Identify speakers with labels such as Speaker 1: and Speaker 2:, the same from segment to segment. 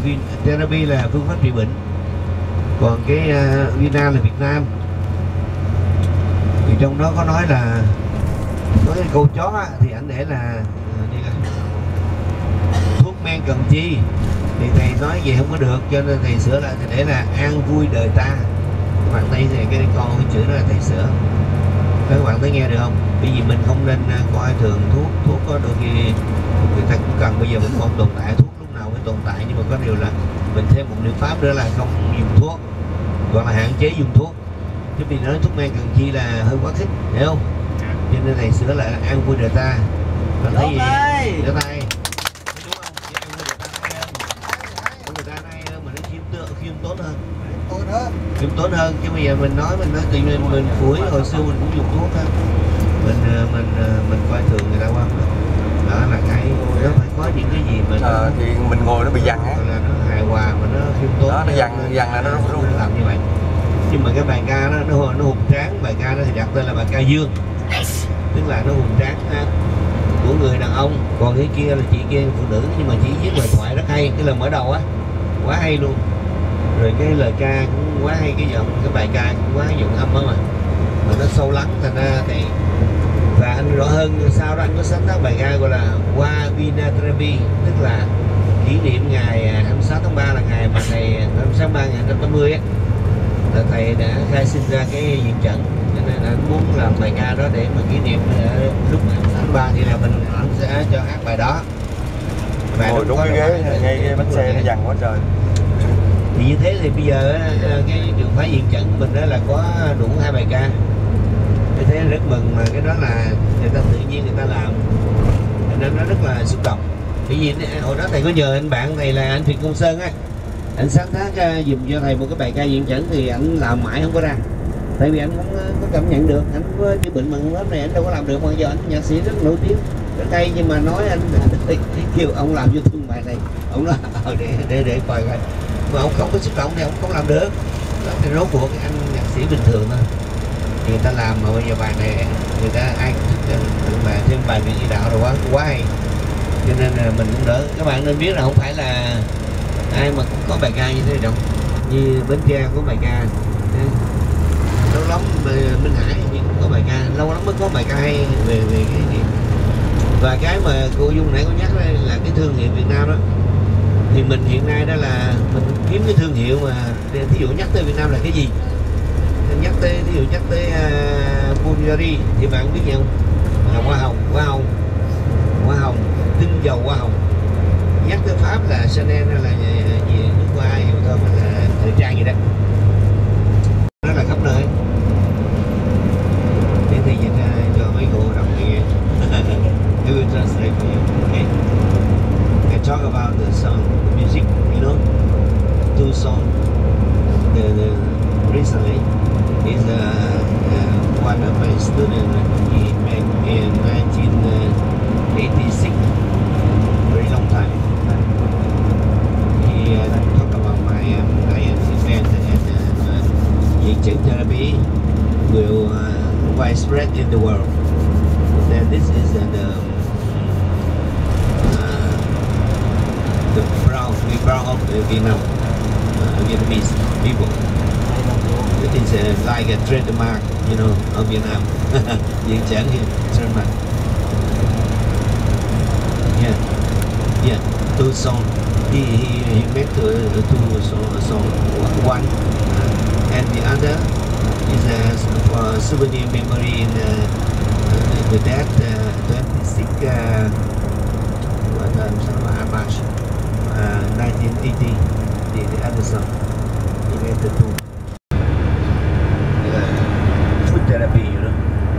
Speaker 1: Therapy là phương pháp trị bệnh, còn cái Vina là Việt Nam. Thì trong đó có nói là có cái câu chó á, thì anh để là thuốc men cần chi, thì thầy nói vậy không có được, cho nên thầy sửa lại, thầy để là an vui đời ta. Các bạn thấy thì cái con cái chữ đó là thầy sửa. Các bạn thấy nghe được không? Bởi vì mình không nên coi thường thuốc có đôi khi người ta cũng cần. Bây giờ vẫn còn tồn tại, thuốc lúc nào mới tồn tại, nhưng mà có điều là mình thêm một liệu pháp nữa là không dùng thuốc, gọi là hạn chế dùng thuốc. Chứ vì nói thuốc men cần chi là hơi quá khích, hiểu không? Cho nên thầy sửa lại là an vui đời ta. Bạn thấy gì? Giơ tay. Đúng không? Chứ an vui đời ta hay hơn. Người ta hay hơn mà nó khiêm tốn hơn. Khiêm tốn hơn. Chứ bây giờ mình nói tự nhiên mình phủi, hồi xưa mình cũng dùng thuốc á. Mình coi thường người ta quá. Đó là cái nó phải có những cái gì mà
Speaker 2: thì mình ngồi nó bị dằn á,
Speaker 1: là nó hài hòa mà nó khiêm tốn.
Speaker 2: Đó, nó dằn là nó
Speaker 1: làm như vậy. Nhưng mà cái bài ca nó hùng tráng, bài ca nó thì đặt tên là bài ca dương, tức là nó hùng tráng của người đàn ông. Còn cái kia là chị kia phụ nữ, nhưng mà chị viết lời thoại rất hay, cái lời mở đầu á quá hay luôn, rồi cái lời ca cũng quá hay, cái giọng cái bài ca cũng quá giọng âm mà nó sâu lắng, thành ra thì. Và anh rõ hơn sau đó anh có sáng tác bài ca gọi là Qua Vina Therapy, tức là kỷ niệm ngày 26 tháng 3 là ngày mà thầy 26 tháng 3 ngày 1980 á, là thầy đã khai sinh ra cái diện trận, cho nên anh muốn làm bài ca đó để mà kỷ niệm lúc tháng 3 thì là mình sẽ cho hát bài đó.
Speaker 2: Ngồi đúng cái ghế ngay cái bánh xe nó dằn quá trời.
Speaker 1: Thì như thế thì bây giờ cái trường phái diện trận của mình đó là có đủ 2 bài ca. Tôi thấy rất mừng, mà cái đó là người ta tự nhiên người ta làm nên nó rất là xúc động. Bởi vì hồi đó thầy có nhờ anh bạn thầy là anh Việt Công Sơn á, anh sáng tác dùm cho thầy một cái bài ca diện trận, thì anh làm mãi không có ra, tại vì anh cũng có cảm nhận được anh có chữa bệnh bằng lớp này anh đâu có làm được. Mà giờ anh nhạc sĩ rất nổi tiếng rất hay, nhưng mà nói anh kêu ông làm cho thương bài này, ông nói để coi coi, mà ông không có xúc động thì ông không làm được. Đó thì rốt cuộc anh nhạc sĩ bình thường thôi, người ta làm mà bây giờ bài này người ta ai cũng thích mà thêm bài Việt Di Đạo rồi quá hay, cho nên là mình cũng đỡ. Các bạn nên biết là không phải là ai mà cũng có bài ca như thế đâu, như Bến Tre có bài ca, lâu lắm Minh Hải cũng có bài ca, lâu lắm mới có bài ca hay về cái gì. Và cái mà cô Dung nãy có nhắc đây là cái thương hiệu Việt Nam đó, thì mình hiện nay đó là mình kiếm cái thương hiệu mà thí dụ nhắc tới Việt Nam là cái gì, nhắc tới Bulgari thì bạn biết gì không? Là hoa hồng, tinh dầu hoa hồng. Nhắc tới Pháp là Chanel hay là gì nước hoa gì thôi, mà là thời trang gì đó, nó là khắp nơi. Thế thì dịch ra cho mấy cô đọc nghe. I will translate for you. Okay. I talk about the song, the music, you know, 2 songs. The recently is one of my students. He made in 1986, very long time. He talked about my event, and diện trận therapy will widespread in the world. Then this is the proud of Vietnam, Vietnamese people. It is like a trademark, you know, of Vietnam. Diện trận here, trademark. Yeah, 2 songs. He made 2 songs. One and the other is for souvenir memory in the death 26 March 1980. The other song he made the 2. Food therapy, you know,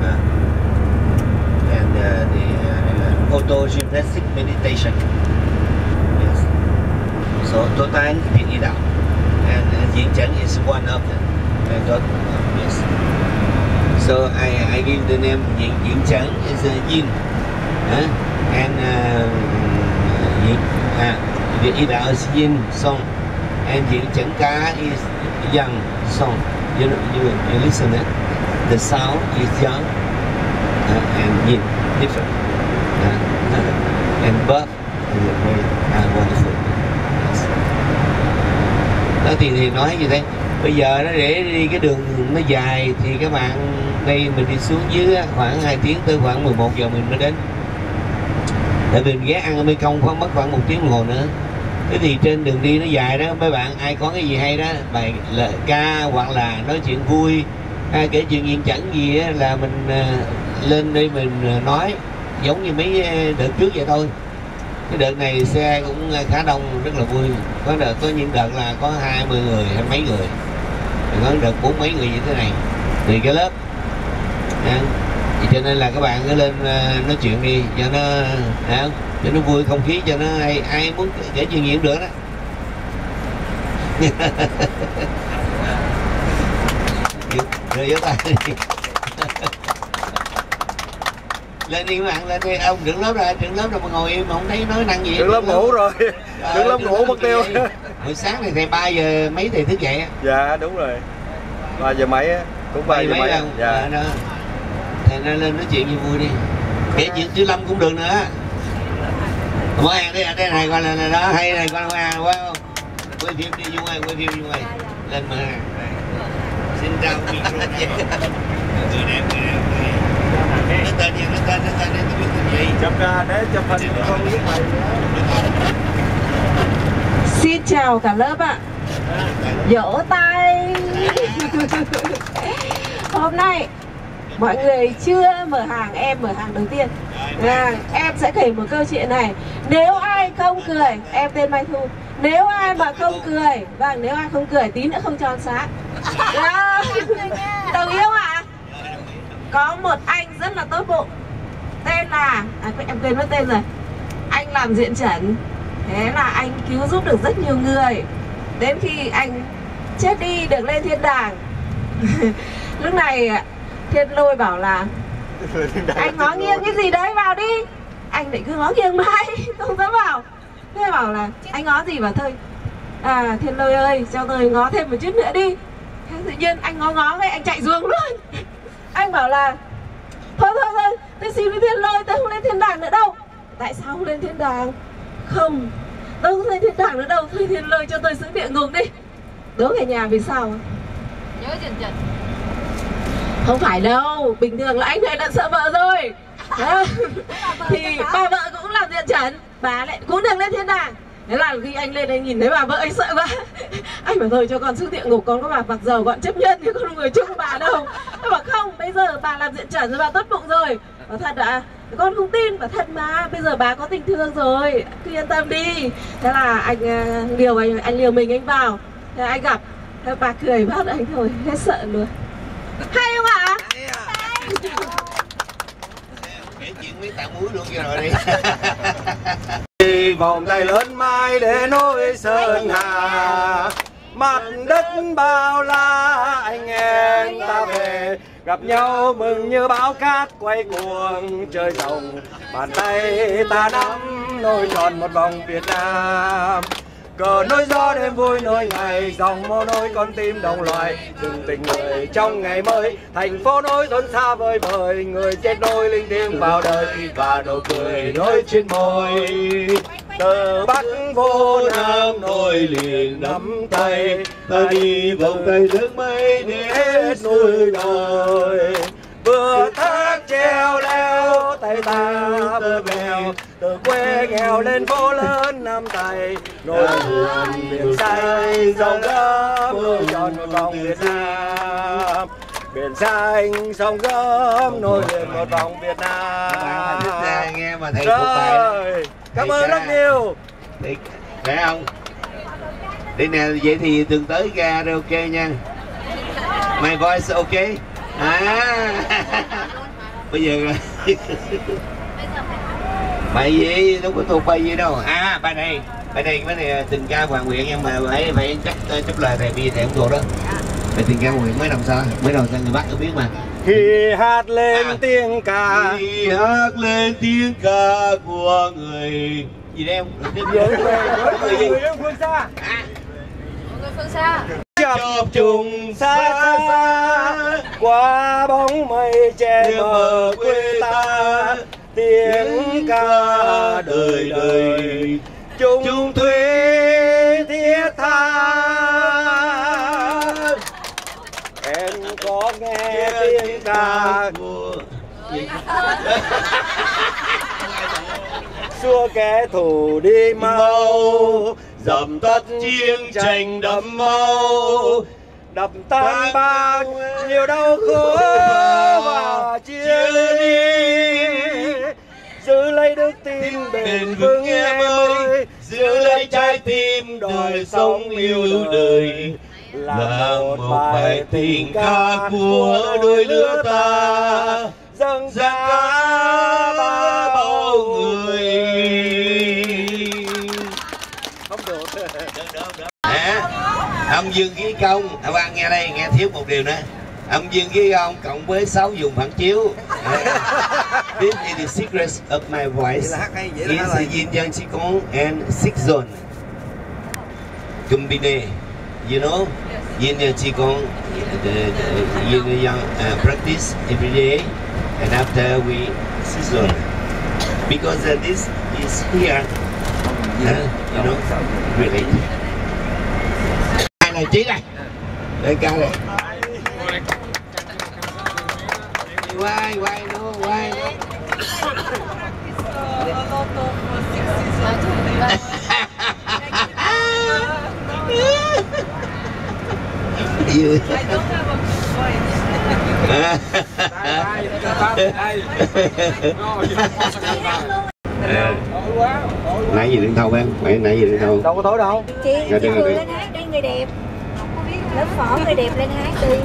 Speaker 1: and the auto-gymnastic meditation. Yes. So total Việt Di Đạo, and Diễn Chấn is one of them. Yes. So I give the name Diễn Chấn is Yin, and Việt Di Đạo is Yin song, and Diễn Chấn Ca is Yang song. You listen it. The sound is Yang and Yin, different, and both is very wonderful. Yes. thì nói như thế. Bây giờ nó để đi cái đường nó dài thì các bạn đây mình đi xuống dưới khoảng 2 tiếng, tới khoảng 11 giờ mình mới đến. Tại vì mình ghé ăn ở Mê Công khoảng mất khoảng 1 tiếng đồng hồ nữa. Thế thì trên đường đi nó dài đó, mấy bạn ai có cái gì hay đó, bài ca hoặc là nói chuyện vui, ai kể chuyện nghiện chẳng gì á, là mình lên đây mình nói giống như mấy đợt trước vậy thôi. Cái đợt này xe cũng khá đông, rất là vui. Có những đợt là có 20 người hay mấy người, có đợt 40 mấy người như thế này thì cái lớp. Thì cho nên là các bạn cứ lên nói chuyện đi cho nó cho nó vui, không khí cho nó ai muốn kể chuyện gì cũng được đó. Rồi vỗ tay đi. Lên đi các bạn, lên đi. Ông trưởng lớp rồi mà ngồi im mà không thấy nói năng gì.
Speaker 2: Trưởng lớp ngủ rồi. Trưởng lớp ngủ mất tiêu.
Speaker 1: Buổi sáng này thầy 3 giờ mấy thầy thức dậy á?
Speaker 2: Dạ đúng rồi. 3 giờ mấy á, cũng 3 giờ mấy. Dạ.
Speaker 1: Thầy nên lên nói chuyện gì vui đi. Kể chuyện chữ Lâm cũng được nữa. Mở hàng đi, đây này coi là đó, hay này coi mở hàng quá không? Quay phim đi Dung ơi, quay phim Dung ơi. Lên mở hàng. Xin chào micro. Người đẹp. Nó tên gì, nó tên tôi biết tên gì.
Speaker 2: Chụp ra để chụp hình không biết mày.
Speaker 3: Xin chào cả lớp ạ. Vỗ tay. Hôm nay mọi người chưa mở hàng, em mở hàng đầu tiên. Em sẽ kể một câu chuyện này. Nếu ai không cười, em tên Mai Thu. Nếu ai mà không cười, vâng, nếu ai không cười tí nữa không cho ăn sáng. Đồng ý không ạ? Có một anh rất là tốt bụng, tên là em quên mất tên rồi. Anh làm diện chẩn. Thế là anh cứu giúp được rất nhiều người. Đến khi anh chết đi được lên thiên đàng. Lúc này Thiên Lôi bảo là anh ngó nghiêng cái gì đấy vào đi. Anh lại cứ ngó nghiêng mãi, không dám vào. Thế bảo là anh ngó gì, bảo thôi Thiên Lôi ơi cho tôi ngó thêm một chút nữa đi. Thế tự nhiên anh ngó cái anh chạy xuống luôn. Anh bảo là thôi tôi xin với Thiên Lôi, tôi không lên thiên đàng nữa đâu. Tại sao không lên thiên đàng? Không, tôi không lên thiên đàng nữa đâu. Thôi Thiên Lôi cho tôi xuống địa ngục đi. Đố cả nhà vì sao?
Speaker 4: Nhớ Trần.
Speaker 3: Không phải đâu, bình thường là anh này đã sợ vợ rồi. Thì bà vợ cũng làm diện chẩn, bà lại cũng được lên thiên đàng. Thế là khi anh lên anh nhìn thấy bà vợ anh sợ quá. Anh bảo thôi cho con xuống địa ngục, con có bà mặc dầu con chấp nhận, chứ con không người chung bà đâu. Tôi bảo không, bây giờ bà làm diện chẩn rồi, bà tốt bụng rồi. Bảo thật ạ? Con không tin. Bảo thật mà, bây giờ bà có tình thương rồi, cứ yên tâm đi. Thế là anh liều mình anh vào. Thế anh gặp, thế bà cười bắt anh thôi, hết sợ luôn. Hay không ạ?
Speaker 1: Kể chuyện với tạ muối luôn rồi đi.
Speaker 2: Đi vòng tay lớn mai để nối sơn hà, mặt đất bao la anh em ta về, gặp nhau mừng như bão cát quay cuồng trời rồng, bàn tay ta nắm nối tròn một vòng Việt Nam. Cờ nối gió đêm vui nối ngày, dòng mô nối con tim đồng loài, từng tình người trong ngày mới, thành phố nối thôn xa vời vời, người chết nối linh thiêng vào đời và nụ cười nối trên môi. Từ Bắc vô Nam nối liền nắm tay, ta đi vòng tay nước mây để hết nuôi đời. Vừa thác treo leo tay ta bơ bèo, từ quê nghèo lên phố lớn Nam Tây, nối liền biển xanh dòng gấm nối tròn một vòng Việt Nam. Biển xanh sông gấm nối liền một vòng Việt Nam.
Speaker 1: Nghe mà thầy thuộc bài.
Speaker 2: Cảm ơn rất nhiều.
Speaker 1: Để không? Đi nè, vậy thì tuần tới karaoke nha. My voice ok. Bây giờ bài gì đâu có thuộc bài gì đâu. Bài này tình ca Hoàng Nguyện, nhưng mà phải chắc chúc lời thầy, bây giờ thầy không thuộc đó. Bài tình ca Hoàng Nguyện mới làm sao người Bắc có biết mà.
Speaker 2: Khi hát lên tiếng ca,
Speaker 1: khi hát lên tiếng ca của người gì đấy không?
Speaker 2: Người phương xa.
Speaker 4: Người phương xa.
Speaker 2: Chập trùng xa xa qua bóng mây che mờ quê ta, tiếng ca đời đời chung thủy thiết tha. nghe tiếng ca
Speaker 1: của
Speaker 2: xua kẻ thù đi mau, dầm tắt chiến tranh đẫm máu, đập tan bao nhiêu đau khổ và chia ly. Giữ lấy đức tin bền vững em ơi, giữ lấy trái tim đời sống yêu đời, là một bài tình ca của đôi lứa ta dâng ra bao người. Không được.
Speaker 1: Âm dương khí công, Quang nghe đây, nghe thiếu một điều nữa. Âm dương khí công cộng với 6 vùng phản chiếu. This is the secret of my voice. It's the yin yang chi kong and six zone combine. You know, yin yang chi kong, the yin yang practice every day, and after we six zone. Because this is here, you know, really. Hai này trí này, đây ca này. Why no, why no. You. Nãy gì đừng thâu em, nãy gì đừng thâu.
Speaker 2: Đâu có tối đâu.
Speaker 5: Chị Phương lên hát đây, người đẹp. Lớp phỏ người đẹp lên hát đi.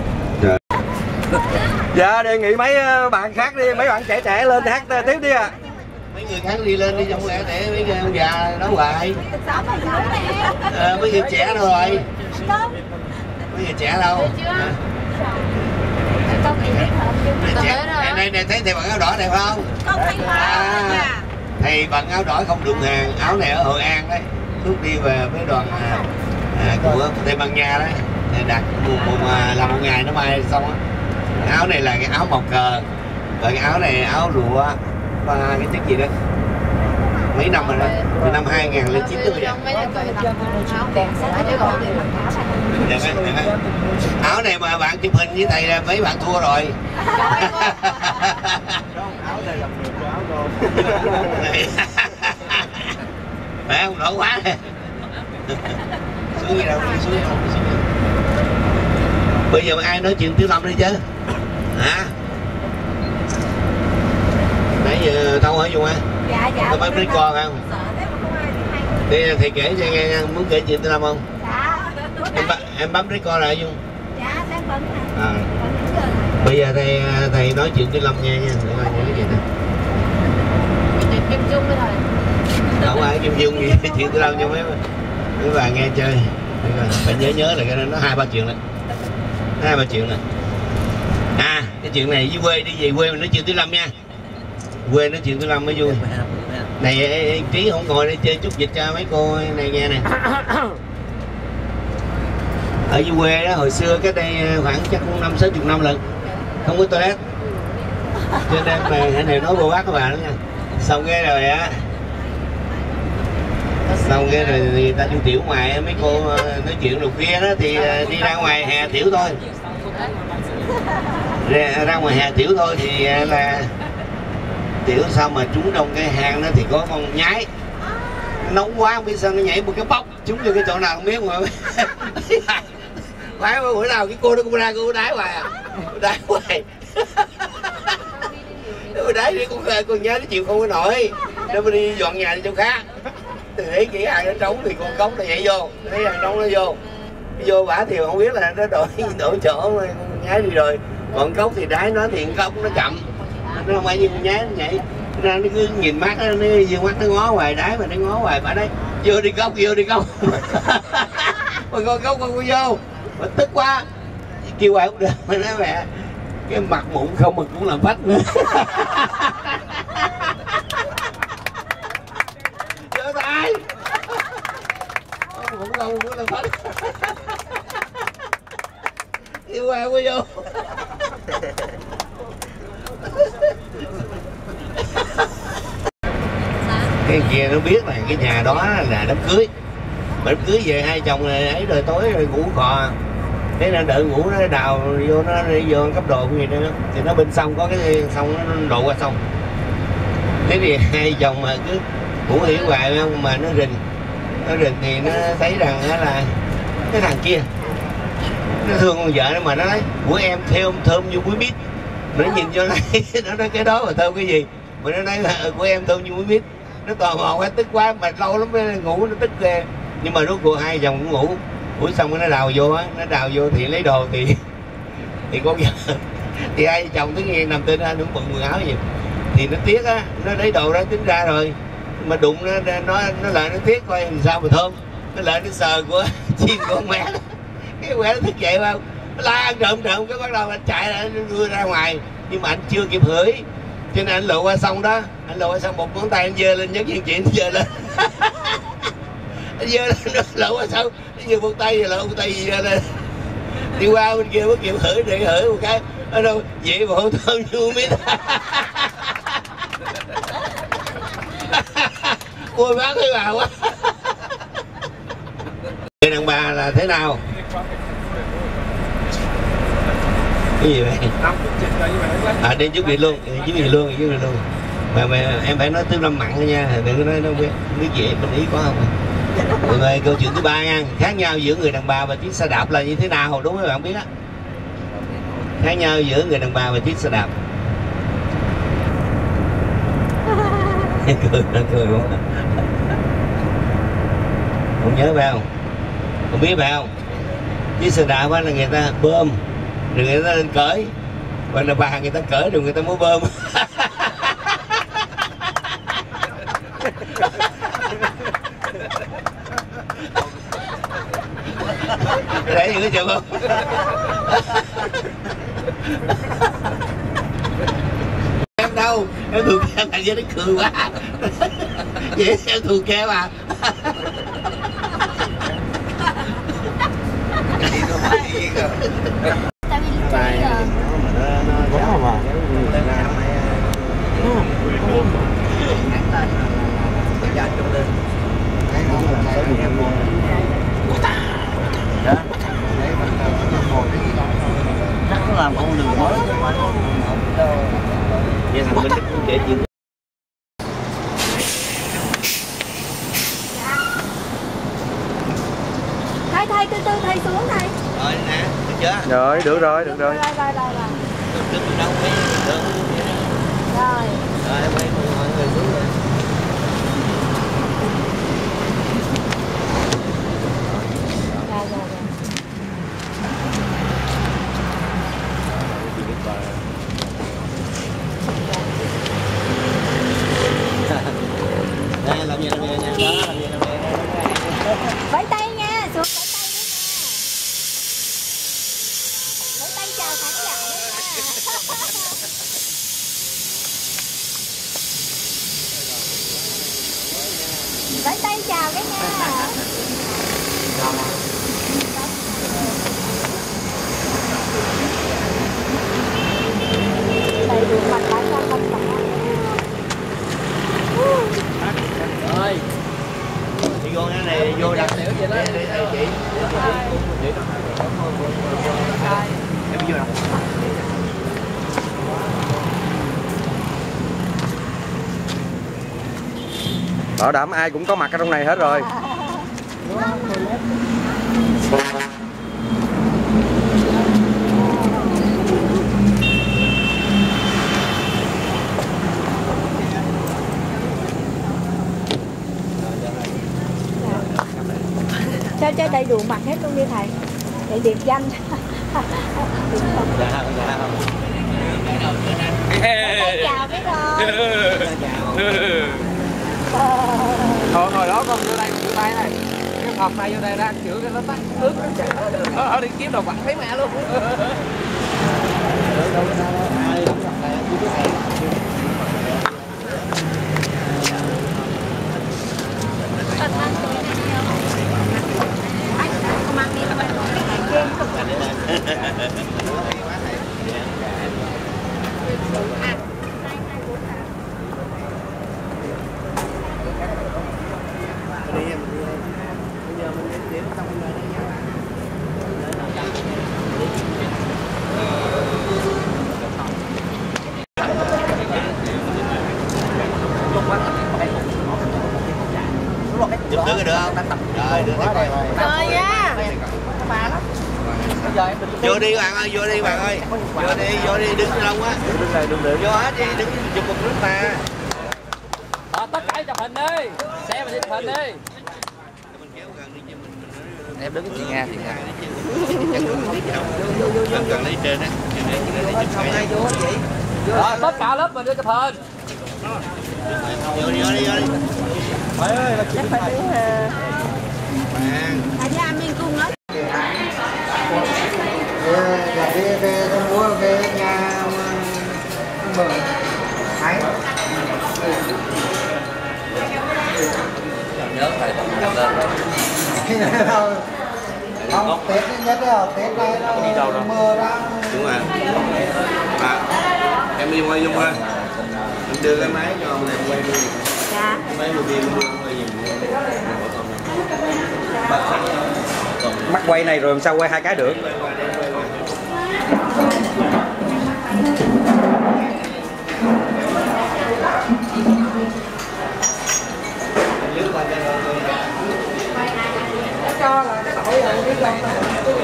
Speaker 2: Dạ đề nghị mấy bạn khác đi, mấy bạn trẻ trẻ lên hát tiếp đi ạ.
Speaker 1: Mấy người khác đi lên đi, không lẽ để mấy người ông già nói hoài. Mấy người trẻ đâu rồi? Mấy người trẻ đâu? Này thấy thầy bằng áo đỏ này phải không? Thầy bằng áo đỏ không đụng hàng, áo này ở Hội An đấy. Lúc đi về với đoàn của thầy bằng nhà đấy, đặt làm một ngày nó mai xong á. Áo này là cái áo màu cờ, và cái áo này áo lụa và cái chất gì đó mấy năm rồi đó, từ năm 2009 tới bây giờ. Áo này mà bạn chụp hình với thầy là mấy bạn thua rồi. Phải không, nổi quá này. Xuống gì đâu, xuống gì đâu. Bây giờ ai nói chuyện Tiểu Lâm đi chứ? Hả? Nãy giờ tao hỏi Dung á?
Speaker 5: Dạ.
Speaker 1: Tao bấm record không? Đi thầy kể cho nghe, muốn kể chuyện Tiểu Lâm không?
Speaker 5: Dạ.
Speaker 1: Em bấm record lại Dung?
Speaker 5: Dạ, đang bấm nè.
Speaker 1: À. Bây giờ thầy nói chuyện Tiểu Lâm nghe nha. Để coi những cái gì nè.
Speaker 4: Kim Dung với thầy.
Speaker 1: Không ai Kim Dung gì, chuyện Tiểu Lâm cho mấy bạn nghe chơi. Phải nhớ là cái nó 2-3 chuyện đấy. 2-3 chuyện này. À, cái chuyện này với quê, đi về quê mình nói chuyện Tiểu Lâm nha. Quê nói chuyện Tiểu Lâm mới vui. Này Trí không ngồi đây chơi chút dịch cho mấy cô này nghe nè. Ở dưới quê đó, hồi xưa cái đây khoảng chắc cũng 50-60 năm lần không có toilet, cho nên mà cái này nói cô bác các bạn đó nha. Xong cái rồi á, xong cái rồi người ta đi tiểu ngoài, mấy cô nói chuyện lúc kia đó thì đi ra ngoài hè tiểu thôi, ra ngoài hè tiểu thôi thì là tiểu sao mà trúng trong cái hang đó thì có con nhái nóng quá không biết sao nó nhảy một cái bóc trúng vô cái chỗ nào không biết mà phải bữa nào cái cô đó cũng ra cô đái hoài đái hoài nó đái đi con nhớ nó chịu không có nổi, nó mới đi dọn nhà đi chỗ khác thì thấy kỹ hàng nó trống thì con cống nó nhảy vô, thấy hàng trống nó vô bả thì không biết là nó đổi chỗ con nhái đi rồi, còn cốc thì đái nó thì cốc nó chậm, nó không phải như con nhái nó nhảy ra, nó cứ nhìn mắt nó dương mắt nó ngó hoài, đái mà nó ngó hoài bả đấy vô đi cốc mà con cốc con vô mà tức quá kêu hoài không được, mà nói mẹ cái mặt mụn không mà cũng làm phách nữa trời ơi mụn không cũng làm phách kêu hoài không vô cái kia nó biết là cái nhà đó là đám cưới, mà đám cưới về hai chồng này ấy rồi tối rồi ngủ khò thế là đợi ngủ nó đào vô, nó đi vô cấp độ gì đó thì nó bên sông có cái sông nó đổ qua sông. Thế thì hai chồng mà cứ ngủ hiển hoài không mà nó rình thì nó thấy rằng là cái thằng kia nó thương con vợ nó mà nó nói của em theo thơm như muối mít, mà nó nhìn cho nó nói cái đó mà thơm cái gì, mà nó nói là của em thơm như muối mít. Nó tò mò quá, tức quá mà lâu lắm mới ngủ, nó tức ghê. Nhưng mà rốt cuộc hai chồng cũng ngủ. Buổi xong nó đào vô á, nó đào vô thì lấy đồ thì con vợ thì hai chồng cứ nghe nằm trên nó bận quần áo gì thì nó tiếc á, nó lấy đồ đó tính ra rồi mà đụng nó lại nó tiếc coi làm sao mà thơm, nó lại nó sờ của chim của con mẹ đó. Cái quẹ nó thức dậy không, nó la ăn trộm cái bắt đầu anh chạy lại nó đưa ra ngoài, nhưng mà anh chưa kịp hửi cho nên anh lội qua sông đó, anh lội qua sông một ngón tay anh giơ lên nhấc viên chuyện giơ lên anh giơ lên nó lội qua sông, nó giơ một tay rồi lội một tay giơ lên đi qua bên kia mới kịp hửi, để hửi một cái ở đâu vậy mà không thơm như mít. Ôi bác thấy bà quá. Người đàn bà là thế nào? Cái gì vậy? Đi chuẩn bị luôn, chuẩn bị luôn. Mà em phải nói tiếng Lâm mặn thôi nha, đừng có nói nó biết gì mình ý có không? Rồi câu chuyện thứ ba nha, khác nhau giữa người đàn bà và chiếc xe đạp là như thế nào, đúng không các bạn biết á? Khác nhau giữa người đàn bà và chiếc xe đạp. cười không? Không nhớ phải không? Không biết phải không? Chiếc xe đạp là người ta bơm rồi người ta lên cởi, còn là bà người ta cởi rồi người ta mới bơm. Để gì có chịu không? Em đâu, em thuộc em thành ra nó cười quá. Vậy em thuộc keo à?
Speaker 5: Tại vì chơi giờ
Speaker 1: chắc nó làm con đường mới chứ mà vậy thằng Minh cũng kể chuyện.
Speaker 5: Thay từ từ thay xuống này.
Speaker 1: Rồi nè, được chưa?
Speaker 2: Rồi, được rồi.
Speaker 5: Rồi.
Speaker 1: Đứng đâu phải được.
Speaker 5: Rồi.
Speaker 1: Rồi quay mọi người xuống rồi. Đây làm gì nha, đó làm gì
Speaker 5: Vẫy tay nha, xuống vẫy tay chào khán giả nha. Vẫy tay chào cái nha. Đầy đủ mặt lá cho con
Speaker 1: rồi. Đi vô cái này vô đặt xỉu vậy đó. Đây chị. Em vô đâu?
Speaker 2: Bảo đảm ai cũng có mặt ở trong này hết rồi.
Speaker 5: cho đầy đủ mặt hết luôn đi thầy, để điểm danh. Chào biết rồi.
Speaker 6: Hồi đó con vô đây rửa tay này, cái hộp tay vô đây ra chữa cái nó tắt nước nó chảy ở đi kiếm đồ quặng thấy mẹ luôn.
Speaker 1: Đưa cái được không? Rồi, đưa cái coi.
Speaker 5: Rồi nha.
Speaker 1: Vô đi bạn ơi, vô đi bạn ơi. Vô đi, đứng lâu quá. Vô hết đi, đứng chụp một lúc mà.
Speaker 6: Tất cả chụp hình đi. Xe mình đi chụp hình đi. Em đứng chị Nga.
Speaker 1: Cần lấy trên á.
Speaker 6: Rồi, tất cả lớp mình đi chụp hình.
Speaker 1: Vô đi.
Speaker 5: Chắc phải đứng với mình cùng đó.
Speaker 7: Về mua về nhà mở thái
Speaker 6: Nhớ phải
Speaker 7: không Tết nhất là Tết này nó mưa ra
Speaker 1: đúng rồi. Em đi quay Dung ơi, em đưa cái máy cho ông này quay luôn.
Speaker 5: Dạ.
Speaker 1: Máy đầu tiên quay gì
Speaker 2: Mắt quay này rồi làm sao quay hai cái được.
Speaker 7: cho là cái tội rồi cái lần này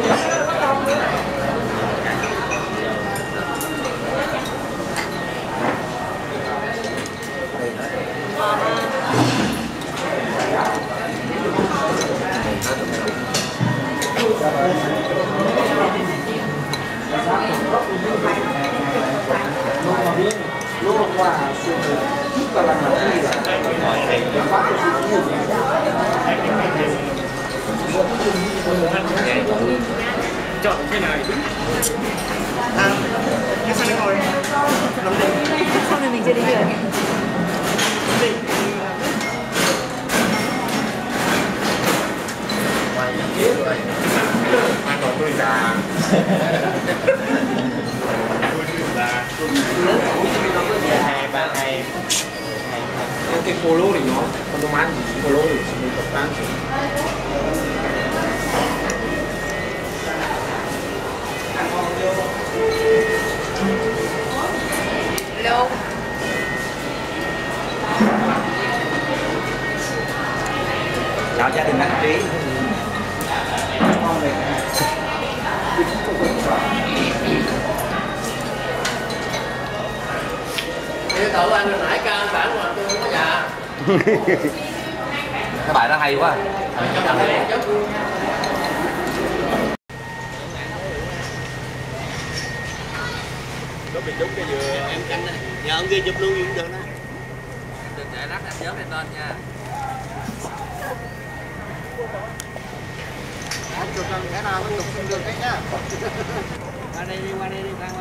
Speaker 7: lúc qua chúng ta làm gì là
Speaker 2: chọn cái này cái sao nó ngồi
Speaker 5: Sau này mình chưa đi được.
Speaker 2: ăn còn tôi già cái polo thì nó con tôm ăn polo thì mình tập tan
Speaker 5: Hello.
Speaker 2: chào gia đình đăng ký
Speaker 6: Cái tự anh hồi nãy ca bản mà tôi không có nhà. Cái bài đó hay quá.
Speaker 1: em canh này. Nhờ ông kia chụp luôn cũng được đó.
Speaker 6: Đừng để lát em nhớ lên tên nha.
Speaker 7: chụp làm thế nào mới chụp được đấy nhá.
Speaker 1: Qua đây đi, qua.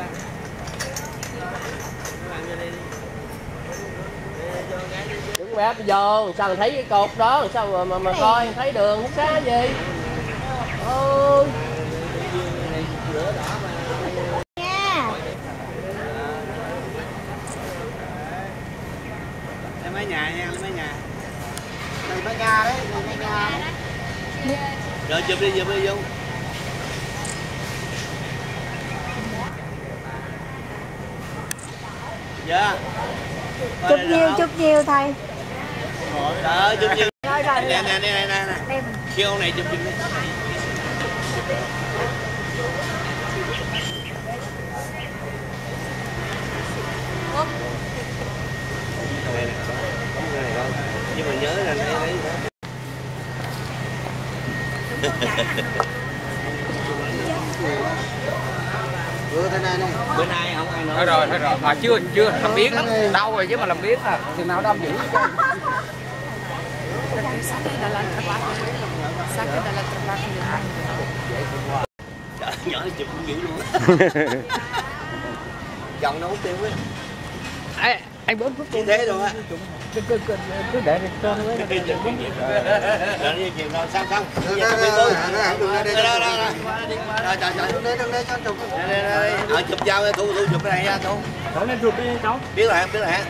Speaker 6: Đứng bé vô, sao mình thấy cái cột đó, sao mà coi thấy đường không xa gì. Ôi.
Speaker 5: Nha.
Speaker 1: Lấy máy nhà nha, lấy máy nhà.
Speaker 7: Này bên nhà đấy, này bên nhà.
Speaker 1: Rồi chụp đi Dung. Dạ.
Speaker 5: Chụp nhiều thầy.
Speaker 1: Đó, chụp nhiều.
Speaker 5: Rồi.
Speaker 1: Nè. Kêu ông này chụp đi. Nhưng mà nhớ là đấy.
Speaker 7: Thế này này.
Speaker 1: Bữa nay không ai nói.
Speaker 6: Thôi rồi. À, chưa làm biến lắm. Đau rồi chứ mà làm biến à. Chừng nào đau dữ.
Speaker 1: Trời, nhỏ chụp cũng dữ luôn. Chồng nó hút tiêu quá.
Speaker 6: Ê, anh 4 phút
Speaker 1: Như thế rồi á.
Speaker 6: cứ để cho nó
Speaker 1: Rồi đi chịu rồi xong.
Speaker 7: Đừng đây cho chụp.
Speaker 1: Ở chụp dao thu chụp cái này nha thu.
Speaker 6: Cháu lên chụp đi cháu.
Speaker 1: Biết rồi.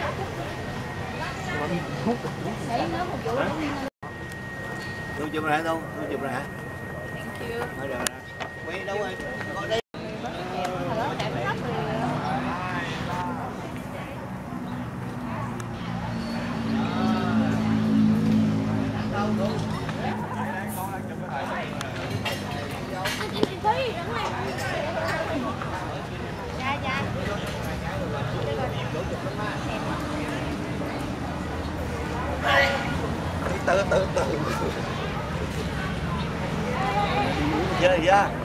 Speaker 1: Thu chụp rồi hả thu? Thu chụp rồi hả? Thank you. Rồi. Quay đâu rồi? Có đây. chưa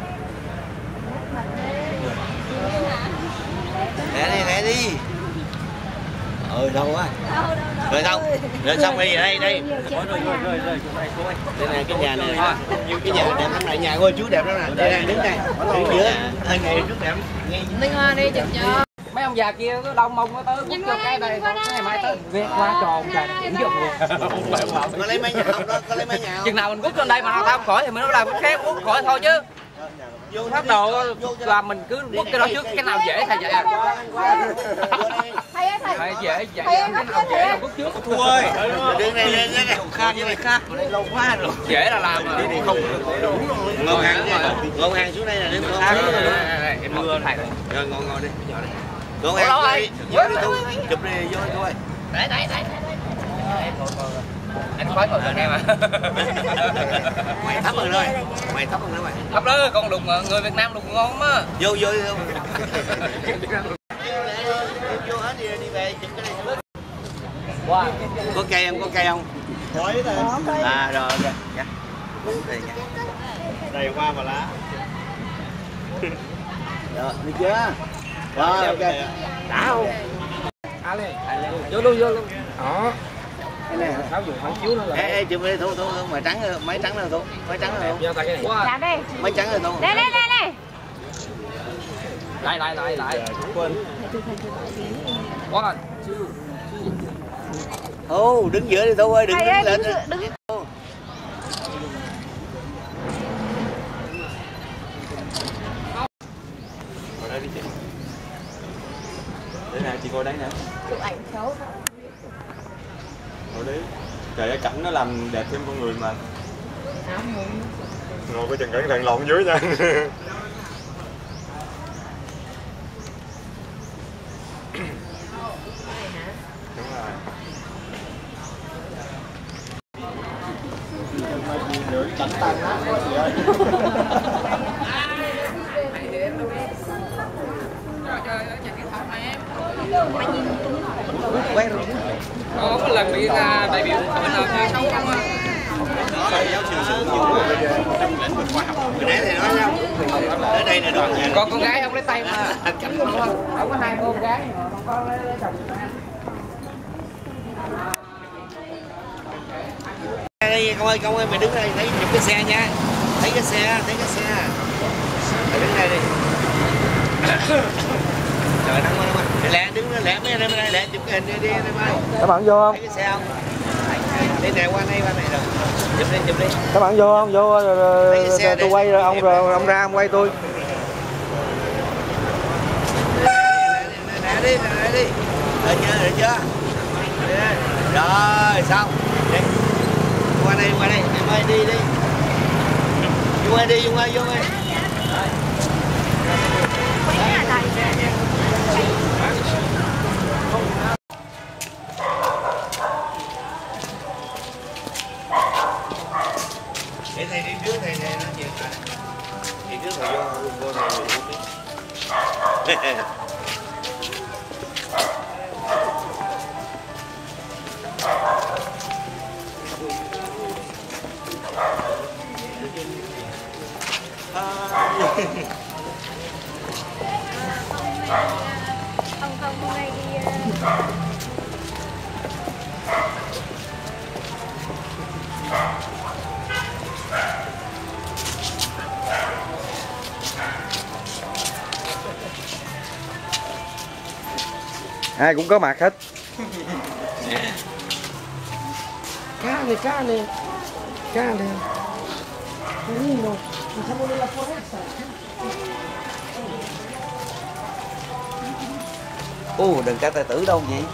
Speaker 1: lẹ đi đâu quá rồi xong đi đây đây này cái nhà này cái nhà đẹp lắm này, nhà ngôi chú đẹp lắm nè, đây này đứng đây đứng giữa ngày trước đẹp
Speaker 4: Linh Hoa đi chụp cho.
Speaker 6: Mấy ông già kia có đông mông nó tới quất cho cái đây ngày mai tới ghét quá tròn trời điểm giùm luôn.
Speaker 1: có lấy mấy nhà không đó, có lấy mấy nhà không?
Speaker 6: Chừng nào mình quất lên đây mà tao không khỏi thì mình nó làm cái khác quất khỏi thôi chứ. Thác đồ là mình cứ quất cái đó trước, cái nào dễ thầy vậy à. Thầy dễ vậy cái nào dễ là quất trước.
Speaker 1: Thua ơi đứng đây khác như này khác lâu quá rồi,
Speaker 6: dễ là làm mà không
Speaker 1: ngon hàng xuống đây là đứng ngon
Speaker 6: em mưa này
Speaker 1: rồi ngon đi ngon hàng đi chụp đi vô thôi
Speaker 6: đấy anh khoái ngồi gần em à.
Speaker 1: mày thấp hơn thôi mày thấp hơn đó mày
Speaker 6: thấp đó con đục người Việt Nam đục ngon á
Speaker 1: vô hết đi về chụp cái này
Speaker 6: wow.
Speaker 1: có cây không à rồi dạ đây hoa và lá rồi đi chưa rồi ok đã không
Speaker 6: vô luôn đó tháo dùng tháo chiếu nữa là
Speaker 1: ê chụp đi thu mày trắng máy trắng rồi thu máy trắng rồi
Speaker 6: giao tay cái này
Speaker 5: Dạ đây.
Speaker 1: máy trắng rồi thu
Speaker 5: Đây.
Speaker 6: lại quên one
Speaker 1: thu đứng giữa đi thu ơi đừng đứng lên
Speaker 5: đứng.
Speaker 2: Ngồi đây đi chị. Đây nè, chị ngồi đây nè.
Speaker 5: Chụp ảnh xấu.
Speaker 2: Ngồi đi. Trời ơi, cảnh nó làm đẹp thêm con người mà. Ngồi có chừng cẩn thận lộn dưới nha. Đúng rồi.
Speaker 7: Cảnh tàn ác quá chị ơi.
Speaker 1: quen rồi
Speaker 6: có lần bị đại biểu bên nào chơi xấu không á
Speaker 1: đó là giáo sư sử dụng trong lĩnh vực khoa học hồi nãy thì nói sao ở đây là đoàn nhà
Speaker 6: còn con gái không lấy tay mà không có hai con gái không có lấy chồng
Speaker 1: đây công ơi mày đứng đây thấy chụp cái xe nha thấy cái xe mày đứng đây đi trời nắng quá lẹ đứng lẹ mấy anh em đây lẹ chụp cái hình đi em ơi
Speaker 7: Các bạn vô không?
Speaker 1: thấy cái xe không đi nè qua đây rồi chụp đi
Speaker 7: Các bạn vô không? Vô rồi tôi quay rồi ông ra ông quay tôi.
Speaker 1: Nè đi được chưa rồi xong đi qua đây em ơi đi vô ơi để thầy đi trước thầy nói chuyện đi trước rồi vô này
Speaker 5: Không hôm nay đi
Speaker 7: Ai cũng có mặt hết.
Speaker 6: cá nè
Speaker 1: đừng cá tài tử đâu vậy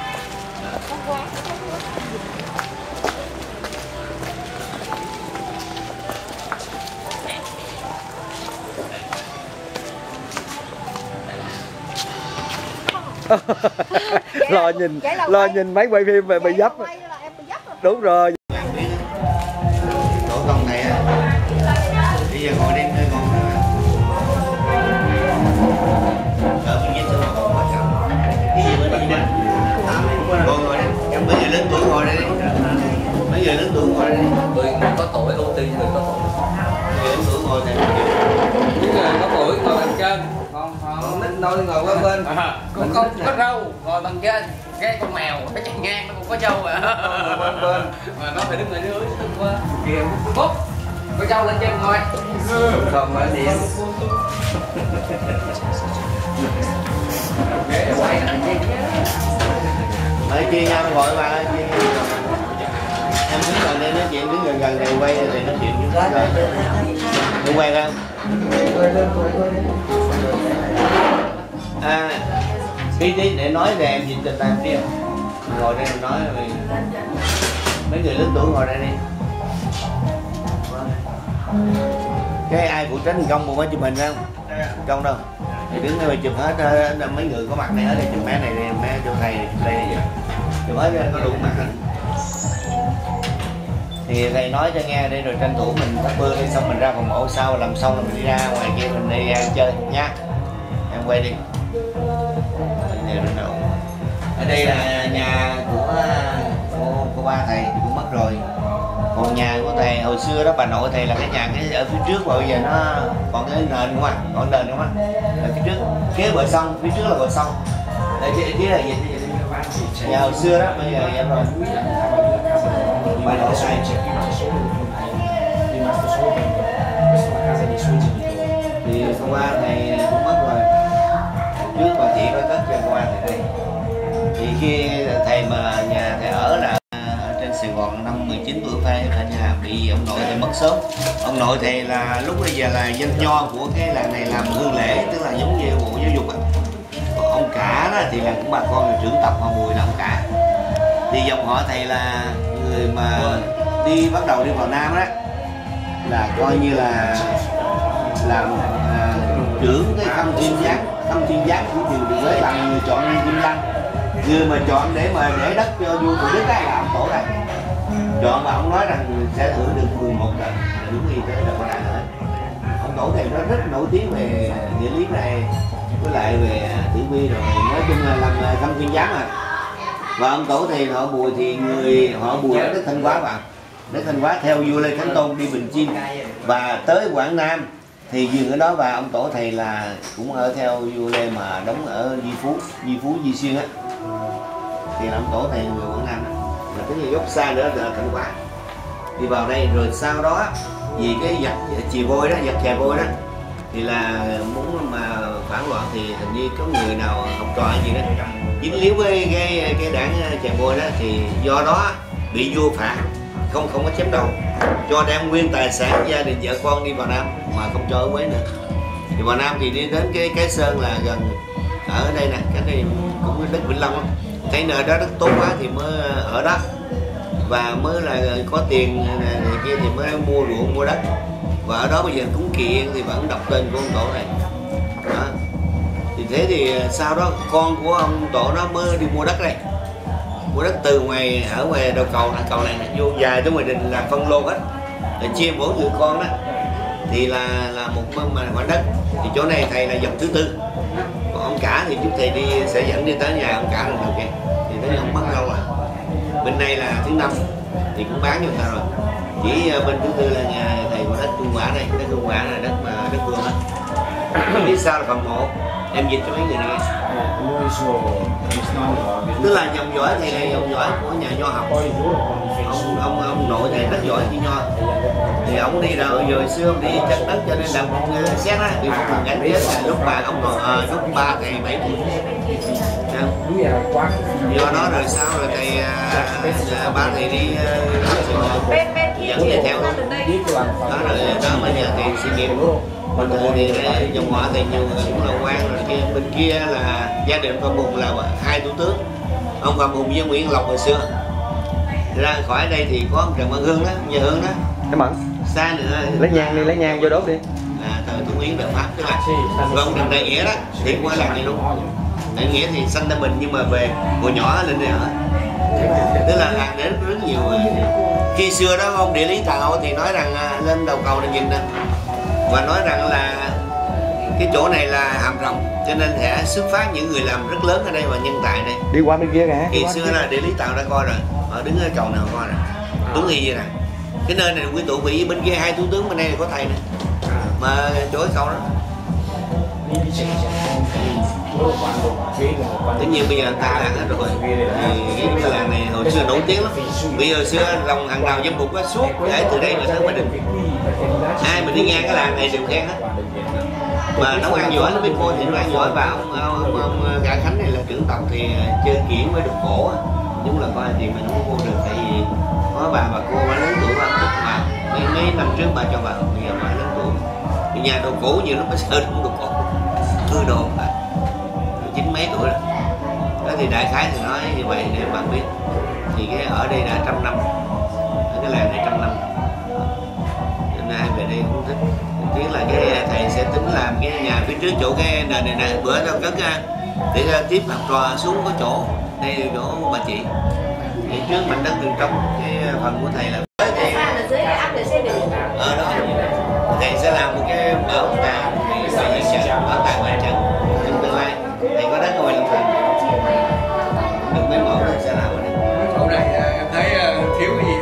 Speaker 7: lo nhìn máy quay phim bị dấp. Đúng rồi.
Speaker 1: chỗ con này á bây giờ ngồi đi ngon ở bên dưới tôi còn quá sao cái gì mới đi đến ngồi đây em bây giờ lớn tuổi ngồi đây đi bây giờ lớn tuổi ngồi đây đi
Speaker 6: người có tuổi ưu tiên người có tuổi
Speaker 1: người lớn tuổi ngồi này
Speaker 6: trên, còn
Speaker 1: nít nói ngồi qua bên.
Speaker 6: con có râu, ngồi bằng trên, cái con mèo nó chạy ngang nó cũng có râu à.
Speaker 1: Bên
Speaker 6: Mà nó phải đứng ở dưới quá. Kìa, bút, có râu lên trên ngồi.
Speaker 1: không ở điện. Ở kia nhau gọi bà ơi, em đứng gần đây nói chuyện, đứng gần này quay thì nói chuyện như thế rồi. Đi quay không? À, đi để nói về em gì tình làm đi. Ngồi đây nói rồi. Mấy người lớn tuổi ngồi đây đi. Cái ai phụ trách công bộ máy chụp hình không? Công đâu? Thì đứng đây chụp hết, mấy người có mặt này ở đây chụp mé này, mé chỗ thầy đây chụp hết có đủ mặt hết. Thì thầy nói cho nghe đây rồi tranh thủ mình thắp hương đi, xong mình ra phòng mổ sau, làm xong là mình đi ra ngoài kia mình đi ăn chơi nha. Em quay đi. Ở đây là nhà của cô ba thầy thì cũng mất rồi. Còn nhà của thầy hồi xưa đó, bà nội thầy là cái nhà cái ở phía trước, bây giờ nó còn cái nền không ạ? Còn nền không ạ? Ở phía trước kế bờ sông, phía trước là bờ sông. Ở phía là gì? Nhà hồi xưa đó, bây giờ vậy rồi. Bà nội xoay. Thì cô ba thầy cũng mất rồi. Trước bà chị có cất cho cô ba thầy đây. Thì khi thầy mà nhà thầy ở là trên Sài Gòn năm 19 tuổi phải nhà bị ông nội thầy mất sớm. Ông nội thầy là lúc bây giờ là dân nho của cái làng này làm hương lễ, tức là giống như bộ giáo dục á. Còn ông cả đó thì là cũng bà con là trưởng tộc họ Mùi là ông cả. Thì dòng họ thầy là người mà bắt đầu đi vào Nam đó, là coi như là làm trưởng cái Khâm Thiên Giám của triều Đình Huế, là người chọn Nam Kim Lăng. Người mà chọn để đất cho vua Thủ Đức ấy là ông tổ này. Chọn mà ông nói rằng sẽ thưởng được 11 lần, là đúng như thế là có đại hết. Ông tổ thầy nó rất nổi tiếng về địa lý này, với lại về tử vi rồi, nói chung là làm Khâm Thiên Giám à. Và ông tổ thầy họ Bùi thì người họ Bùi ở đất Thanh Hóa vào, đất Thanh Hóa theo vua Lê Thánh Tôn đi Bình Chinh và tới Quảng Nam thì dừng ở đó. Và ông tổ thầy là cũng ở theo vua Lê mà đóng ở Di Phú Di Xuyên á, thì là ông tổ thầy người Quảng Nam đó. Là cái gì gốc xa nữa là Thanh Hóa đi vào đây. Rồi sau đó vì cái giặc chè vôi đó thì là muốn mà phản loạn thì hình như có người nào học trò gì đó dính líu với cái đảng chè vôi đó, thì do đó bị vua phạt, không có chém đầu, cho đem nguyên tài sản gia đình vợ con đi vào Nam mà không cho ở Huế nữa. Thì vào Nam thì đi đến cái Sơn là gần ở đây nè, cái này cũng đất Vĩnh Long, thấy nơi đó đất tốt quá thì mới ở đó, và mới là có tiền này kia thì mới mua ruộng mua đất. Và ở đó bây giờ cúng kiện thì vẫn đọc tên của ông tổ này đó. Thì thế thì sau đó con của ông tổ nó mới đi mua đất đây, mua đất từ ở ngoài đầu cầu này vô dài tới ngoài đình là phân lô hết, để chia mỗi người con đó thì là một khoảng đất. Thì chỗ này thầy là dòng thứ tư, còn ông cả thì chúng thầy đi sẽ dẫn đi tới nhà ông cả là được kìa, thì thấy ông mất lâu rồi. Bên này là thứ năm thì cũng bán cho người ta rồi, chỉ bên thứ tư là nhà thầy có đất Hương Quả này, đất Hương Quả là đất vườn đó. Phía sau là phần 1, em dịch cho mấy người này. Tức là dòng dõi thầy này dòng dõi của nhà nho học. Ông nội thầy rất giỏi đi nho. Thì ông đi rồi xưa ông đi chân đất cho nên làm xét á, bị một thằng gánh chết là lúc ba thầy 7 tuổi. Do đó rồi sau là thầy ba thầy đi dẫn về theo đó, rồi đó bây giờ thì sự nghiệp bình thường thì dòng họ thì nhiều cũng là quan rồi kia. Bên kia là gia đình Phạm Hùng là 2 thủ tướng, ông Phạm Hùng với Nguyễn Lộc hồi xưa. Ra khỏi đây thì có ông Trần Văn Hương đó, nhà Hương đó.
Speaker 2: Em Mẫn
Speaker 1: xa nữa
Speaker 2: lấy nhang vô đốt đi.
Speaker 1: Là thời Thủ Nguyễn Đạo Pháp, tức là ông Trần Đại Nghĩa đó thì cũng ở làng này luôn. Đại Nghĩa thì sanh ra mình nhưng mà về hồi nhỏ lên đây ở, tức là làng đến rất nhiều. Khi xưa đó ông địa lý Tàu thì nói rằng lên đầu cầu này nhìn nè, và nói rằng là cái chỗ này là hàm rồng, cho nên sẽ xuất phát những người làm rất lớn ở đây và nhân tài đây.
Speaker 2: Đi qua bên kia kìa.
Speaker 1: Khi xưa là địa lý Tàu đã coi rồi, họ đứng ở cầu nào coi rồi, đúng y vậy nè. Cái nơi này quy tụ vị bên kia 2 thủ tướng, bên đây có thầy nè, mà chỗ cái cầu đó. Tất nhiên bây giờ người ta làm hết rồi. Cái làng này hồi xưa nổi tiếng lắm. Bây giờ xưa lòng hàng nào dân phục á suốt để từ đây mà tới Ba Đình. Ai mà đi ngang cái làng này đều khen hết. Mà nấu ăn giỏi, nó biết cô thì nấu ăn giỏi, và ông Gã Khánh này là trưởng tộc thì chơi kiển với được cổ á. Đúng là coi thì mình không có vô được, tại vì có bà cô bà lớn tuổi bà mà mấy năm trước bà cho bà, bây giờ bà lớn tuổi. Thì nhà đồ cổ nhiều lắm, bà sợ đúng đồ cổ, hư đồ bà chín mấy tuổi rồi. Đó thì đại khái thì nói như vậy để bạn biết. Thì cái ở đây đã 100 năm, ở cái làng này 100 năm, nên ai về đây cũng thích. Tiếc là cái thầy sẽ tính làm cái nhà phía trước chỗ cái nền này nè, bữa tao cất để tiếp học trò xuống có chỗ. Đây là chỗ bà chị. Thì trước mảnh đất đường trong cái phần của thầy là đó thầy sẽ làm một cái bảo tàng, bảo tàng Hoàng Trần trong tương lai. Thầy có đất ngồi làm thành được mấy mẫu thầy sẽ làm ở đây.
Speaker 8: Chỗ này em thấy thiếu cái gì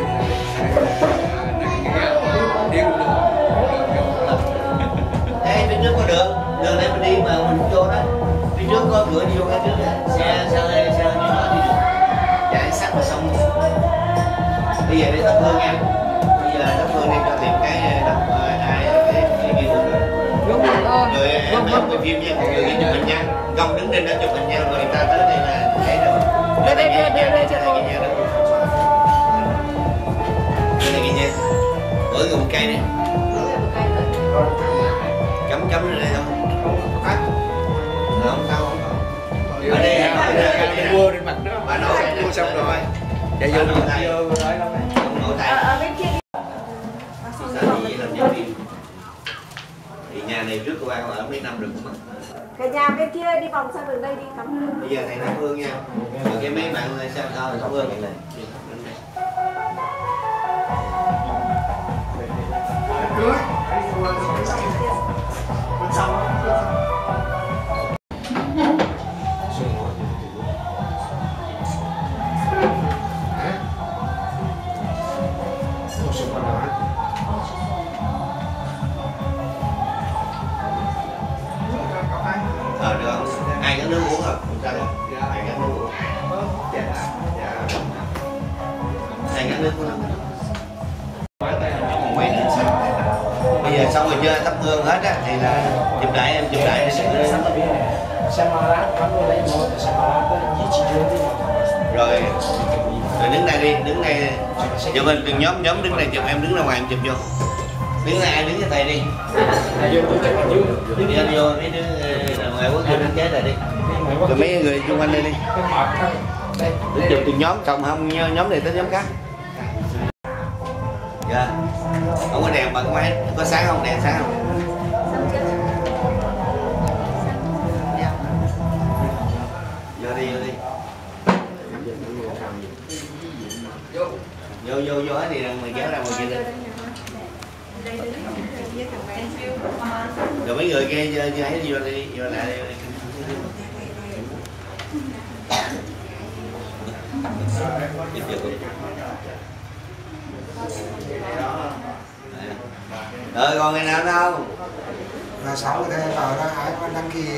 Speaker 1: đây bên trước có đường này mình đi mà mình vô đó, phía trước có cửa đi vô cái trước xe như nó đi được, chạy sát vào sông. Bây giờ đi thắp hương nha, bây giờ thắp hương đi cho tìm cái đọc ai cái ghi hương rồi em quay phim nha, mọi người ghi chụp hình nha, Công đứng trên đó chụp hình nha, người ta tới đây là thấy đâu. Đây ghi nha, mỗi người một cây đi. Cắm lên đây thôi, không sao không. Ở đây
Speaker 8: mua trên mặt đó,
Speaker 1: bà nói
Speaker 8: mua xong rồi chạy vô
Speaker 1: nội thầy ở bên kia đi làm nhân viên. Thì nhà này trước cô ăn ở mấy năm được không?
Speaker 3: Cái nhà bên kia đi vòng sang đường đây đi cắm.
Speaker 1: Bây giờ thầy thắp hương nha. Rồi cái mấy bạn sao thắp hương này. Được không? Ai có nước uống không? Không sao đâu. Ai có nước uống. Ai có nước uống không? Quay nữa xong. Bây giờ xong rồi chưa thắp hương hết á thì là chụp đại em chụp đại để rồi đứng đây đi, đứng đây chụp hình từng nhóm đứng đây chụp, em đứng ra ngoài em chụp vô. Đứng này ai đứng với thầy đi. Đứng vô mấy đứa ngoài quốc đứng chế này đi. Rồi mấy người xung quanh đây đi. Đứng chụp từng nhóm, cộng không nhóm này tới nhóm khác. Dạ. Không có đèn bật máy, có sáng không? Đèn sáng không? Vô đi. Vô hết thì mình kéo ra ngoài kia đi. Rồi mấy người kia thấy vô đi, vô lại đi. Còn ngày nào đâu
Speaker 7: là xong rồi vào ra ai có đăng ký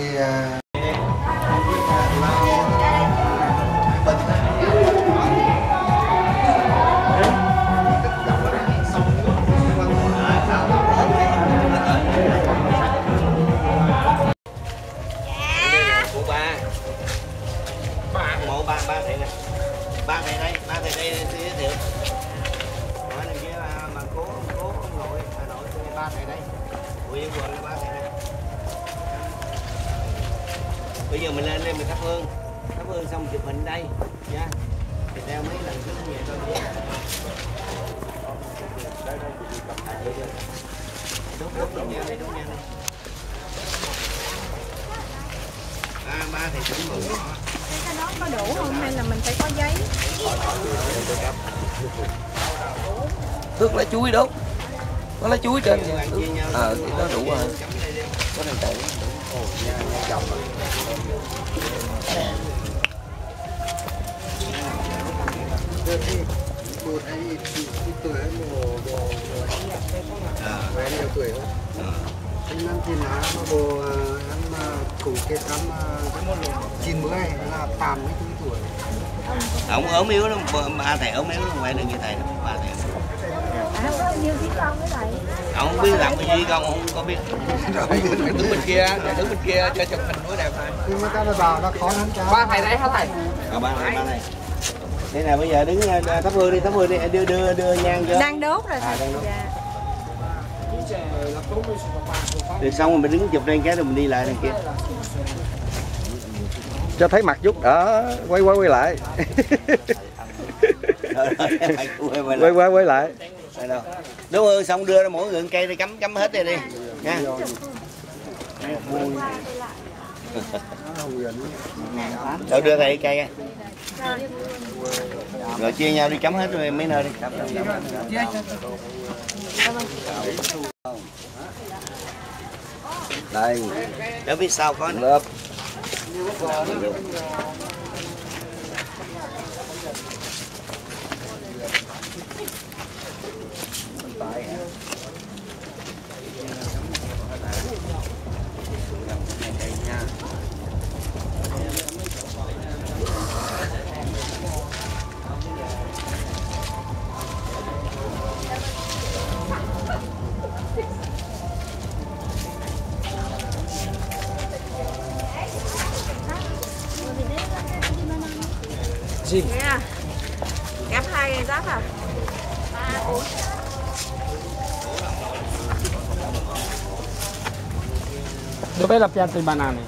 Speaker 1: ba thầy đây giới thiệu. Nói này kia là mà cố ngồi Hà Nội thì ba thầy đây. Yên Quỳnh là ba thầy đây. Bây giờ mình lên đây mình thắp hương xong chụp hình đây nha. Thì theo mấy lần trước như vậy thôi. Đúng nha đây. Ba thầy chuẩn mừng.
Speaker 5: Cái đó có đủ không hay là mình phải có giấy?
Speaker 6: Tước lá chuối đâu? Có lá chuối trên thì cái đó đủ rồi. Có này chạy.
Speaker 7: tuổi Anh thì là bộ anh cùng kết cắm 90 là 80 tuổi.
Speaker 1: Ông ốm yếu lắm, ba thầy ốm yếu lắm, không phải đừng như thầy đâu, ba thầy.
Speaker 5: Nhiều tí con với lại.
Speaker 1: Ông không biết làm cái gì con không có biết.
Speaker 8: Đứng bên kia, đứng bên kia cho chụp hình mới đẹp này.
Speaker 7: Khi người ta vào nó khó lắm cháu.
Speaker 6: Ba thầy đấy hả thầy?
Speaker 1: Ba thầy. Đây nè, bây giờ đứng thắp hương đi, đưa nhang cho.
Speaker 5: Đang đốt rồi thầy.
Speaker 1: Đang đốt. Rồi xong rồi mình đứng chụp lên cái rồi mình đi lại đằng kia.
Speaker 2: Cho thấy mặt chút đó, quay lại. quay lại.
Speaker 1: Đúng rồi, xong đưa ra mỗi người cây đi cắm hết đây đi nha. Đâu đưa thầy cây rồi chia nhau đi cắm hết rồi mấy nơi đi.
Speaker 2: Đây.
Speaker 1: Ở phía sau có
Speaker 2: lớp.
Speaker 3: Gì? Ghép 2 cái giáp à?
Speaker 9: Dov'è la pianta di banane?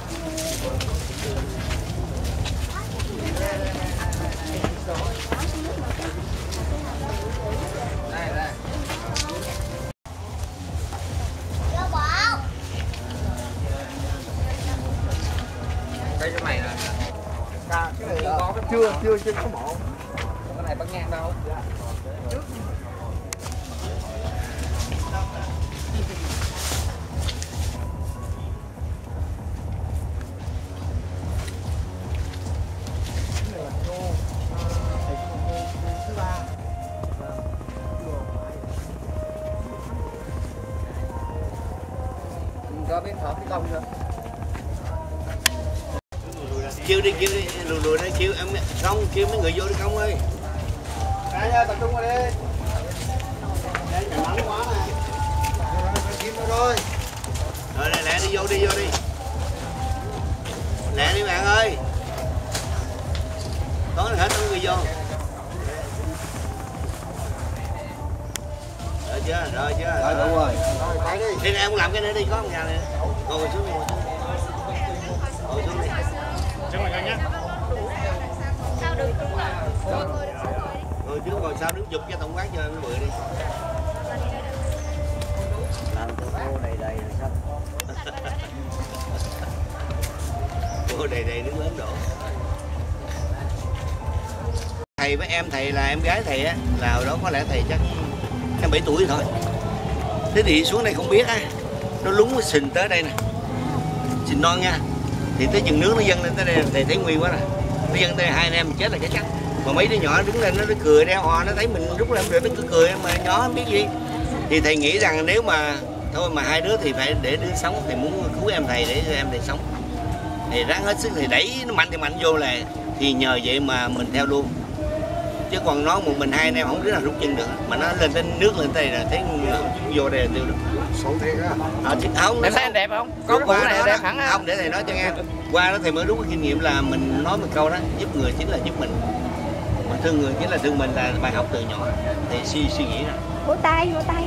Speaker 8: Đây cái này là
Speaker 2: Chưa có một.
Speaker 8: cái này bắn ngang đâu. Có biết thợ phi công chưa?
Speaker 1: Kêu đi lùi đây kêu em không kêu mấy người vô đi không ơi.
Speaker 7: Đây tập trung vào đi. Đây nắng quá nè. Rồi.
Speaker 1: Rồi lẹ đi vô đi. Lẹ đi bạn ơi. Có hết mọi người vô. Rồi chưa?
Speaker 2: Rồi đủ rồi.
Speaker 7: Rồi tay đi.
Speaker 1: Đi em làm cái nữa đi, có một nhà này. Ngồi xuống đi. Ngồi xuống đi. Ngồi trước ngồi sau đứng chụp cho tổng quán cho nó bự đi. Làm cho cô đầy rồi sao? Cô đầy đứng lớn đổ. Thầy với em thầy là em gái thầy á, là hồi đó có lẽ thầy chắc 27 tuổi thôi. Thế thì xuống đây không biết á, nó lúng cái sình tới đây nè, sình non nha. Thì tới chừng nước nó dâng lên tới đây thầy thấy nguy quá rồi. Nó dâng tới hai anh em chết là chắc. Mà mấy đứa nhỏ đứng lên nó cười đeo hò, nó thấy mình rút lên được nó cứ cười mà nhỏ không biết gì. Thì thầy nghĩ rằng nếu mà thôi mà hai đứa thì phải để đứa sống, thì muốn cứu em thầy để em thầy sống. Thì ráng hết sức thì đẩy nó mạnh thì mạnh vô là thì nhờ vậy mà mình theo luôn. Chứ còn nó một mình hai anh em không đứa nào rút chân được, mà nó lên tới nước lên tới là thấy vô đây là tiêu được.
Speaker 7: Xấu thiệt á.
Speaker 1: Không.
Speaker 6: Em thấy anh đẹp không? Có cũ này đẹp hẳn á.
Speaker 1: Không, để thầy nói cho nghe. Qua đó thầy mới rút cái kinh nghiệm là mình nói một câu đó, giúp người chính là giúp mình. Mà thương người chính là thương mình, là bài học từ nhỏ. Thầy suy nghĩ ra.
Speaker 5: Vỗ tay.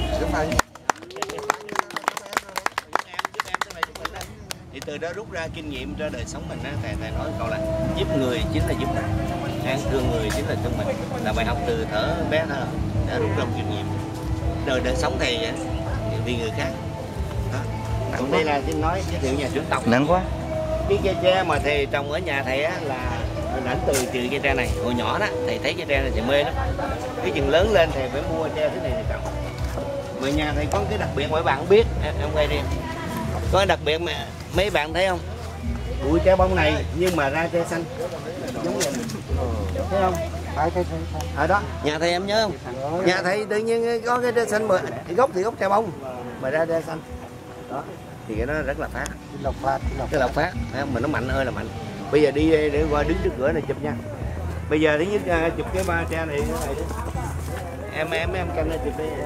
Speaker 1: Thì từ đó rút ra kinh nghiệm cho đời sống mình á, thầy nói câu là giúp người chính là giúp mình, thương người chính là thương mình, là bài học từ thở bé thơ đã rút ra kinh nghiệm đời sống thầy vì người khác. Còn đây là xin nói giới thiệu nhà trưởng tộc.
Speaker 2: Nặng quá.
Speaker 1: Cái cây tre mà thầy trồng ở nhà thầy á là hình ảnh từ cây tre này. Hồi nhỏ đó thầy thấy cây tre này thầy mê lắm. Cái chừng lớn lên thầy phải mua tre thế này để trồng. Mà nhà thầy có cái đặc biệt mọi bạn không biết, em quay đi. Có cái đặc biệt mà mấy bạn thấy không? Bụi tre bông này nhưng mà ra tre xanh. Giống vậy. Thấy không? Ở đó, nhà thầy em nhớ không? Nhà thầy tự nhiên có cái tre xanh mà gốc thì gốc tre bông mà ra tre xanh. đó thì cái nó rất là phát, cái lộc phát phải không? Mà nó mạnh ơi là mạnh. Bây giờ đi để qua đứng trước cửa này chụp nha. Bây giờ thứ nhất chụp cái ba tre này cái này đi. Em canh lên chụp đi.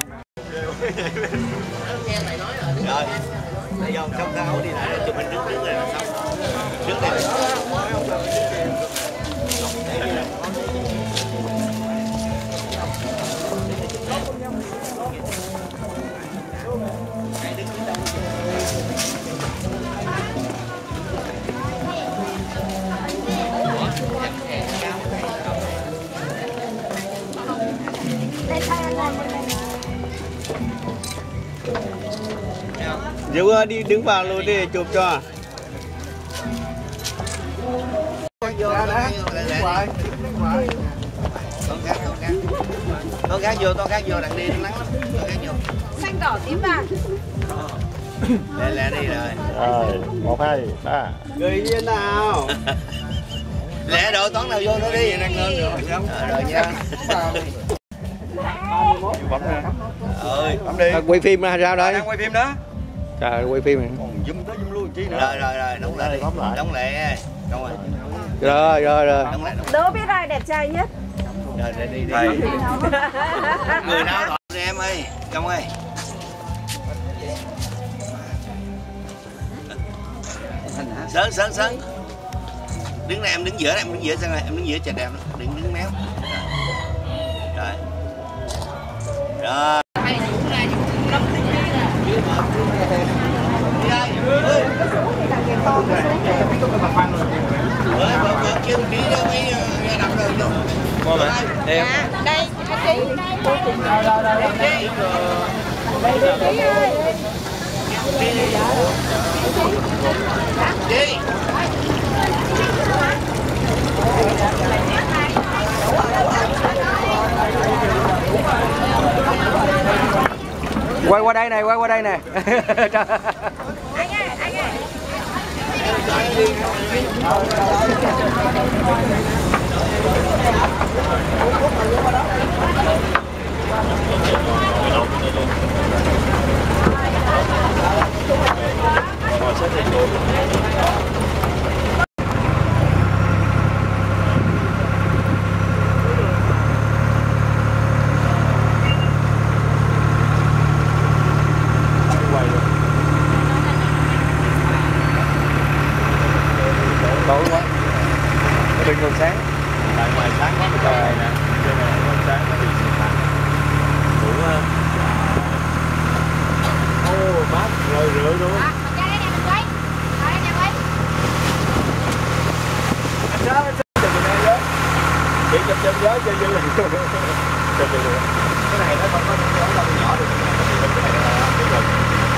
Speaker 1: Rồi bây giờ xong tháo đi lại chụp hình đứng này là xong. Trước đây
Speaker 7: Dũng đi đứng vào luôn đi chụp cho.
Speaker 1: Con khác vô đằng đi nắng lắm. Con khác vô.
Speaker 3: Xanh đỏ tím vàng.
Speaker 1: Lẹ đi rồi.
Speaker 2: Rồi 1 2 3.
Speaker 7: Người như nào?
Speaker 1: Lẹ đội toán nào vô nó đi vậy lên rồi. Rồi nha.
Speaker 2: Bấm nè.
Speaker 1: Bấm đi.
Speaker 2: Quay phim ra sao đây?
Speaker 7: Đang quay phim đó.
Speaker 2: Trời quay phim này.
Speaker 7: Zoom tới zoom luôn chi nữa.
Speaker 1: Rồi đóng lại đi. Đóng lại. Đóng
Speaker 2: Rồi.
Speaker 1: lại. Đóng lại.
Speaker 3: Đố biết ai đẹp trai nhất.
Speaker 1: Rồi đi. Người nào gọi đi em ơi. Công ơi. Sớn. Đứng này em đứng giữa sang này, em đứng giữa chà đẹp, đừng đứng méo. Rồi. Kêu đi đâu đi đập rồi vô.
Speaker 3: Đây,
Speaker 2: Quay qua đây này.
Speaker 3: anh ơi.
Speaker 2: Tối quá. Bình thường sáng. Tại ngoài sáng quá cái trời nè. Cho nên ngoài sáng nó bị sụp hẳn. Đủ không? Ô, bát rồi rửa luôn.
Speaker 5: Cho đây nè mình quay. Ở đây nè quay.
Speaker 2: Chụp mình đây đó. Chỉ chụp chân gió cho vui. Chụp được. Cái này nó không có nhỏ nhỏ được. Cái này là cái gần.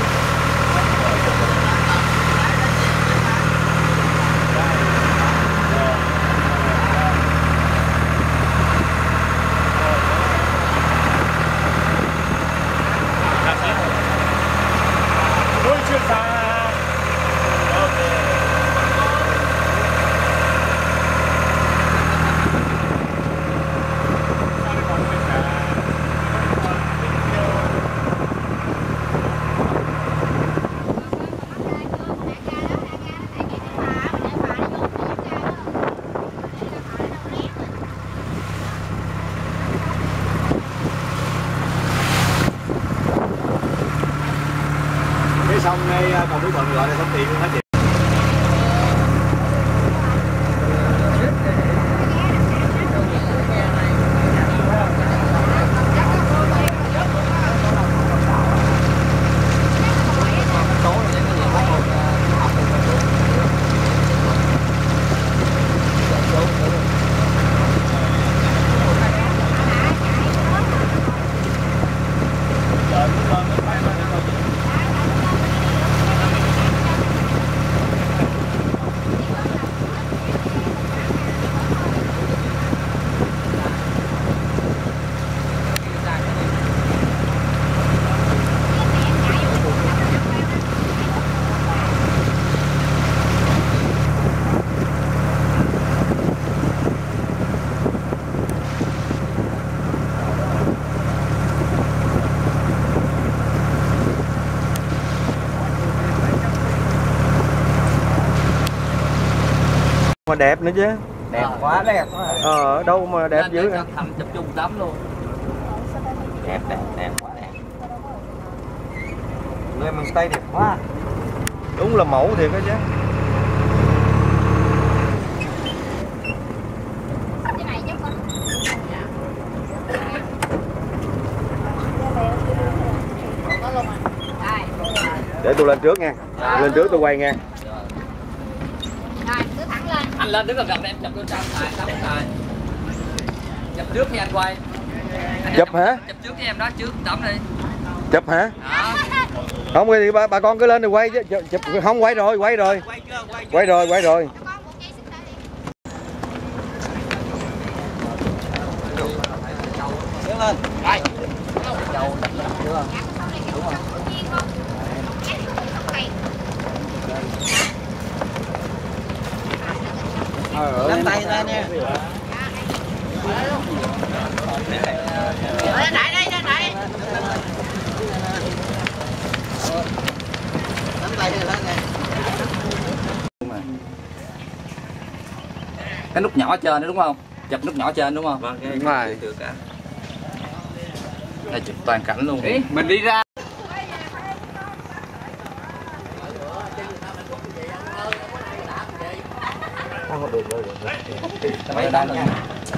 Speaker 2: Xong ngay còn Đức Thuận gọi là sông Tiền hết chị. Mà đẹp nữa chứ.
Speaker 7: Đẹp quá, đẹp quá.
Speaker 2: Ở đâu mà đẹp dữ vậy?
Speaker 6: Thành chụp chung tấm luôn.
Speaker 7: Đẹp quá đẹp. Người miền Tây đẹp quá.
Speaker 2: Đúng là mẫu thiệt đó chứ. Để tôi lên trước nha. Lên trước tôi quay nha.
Speaker 5: Rồi, cứ thẳng lên.
Speaker 6: Anh lên đứng gần em chụp tôi trong tấm này. Chụp trước khi anh quay.
Speaker 2: Chụp hả?
Speaker 6: Chụp trước với em đó, trước tấm đi.
Speaker 2: Chụp hả?
Speaker 6: Đó.
Speaker 2: Không thì bà con cứ lên rồi quay chứ. Chụp không quay rồi. Quay rồi.
Speaker 7: Đứng lên.
Speaker 6: Đây.
Speaker 7: Nắm tay ra nha.
Speaker 5: Lên lại đây, lên lại.
Speaker 7: Nắm tay lên nè.
Speaker 6: Cái nút nhỏ trên đó đúng không? Chụp nút nhỏ trên đúng không?
Speaker 7: Vâng,
Speaker 6: đúng rồi. Đây chụp toàn cảnh luôn. Ý, mình đi ra. Mấy đó nha.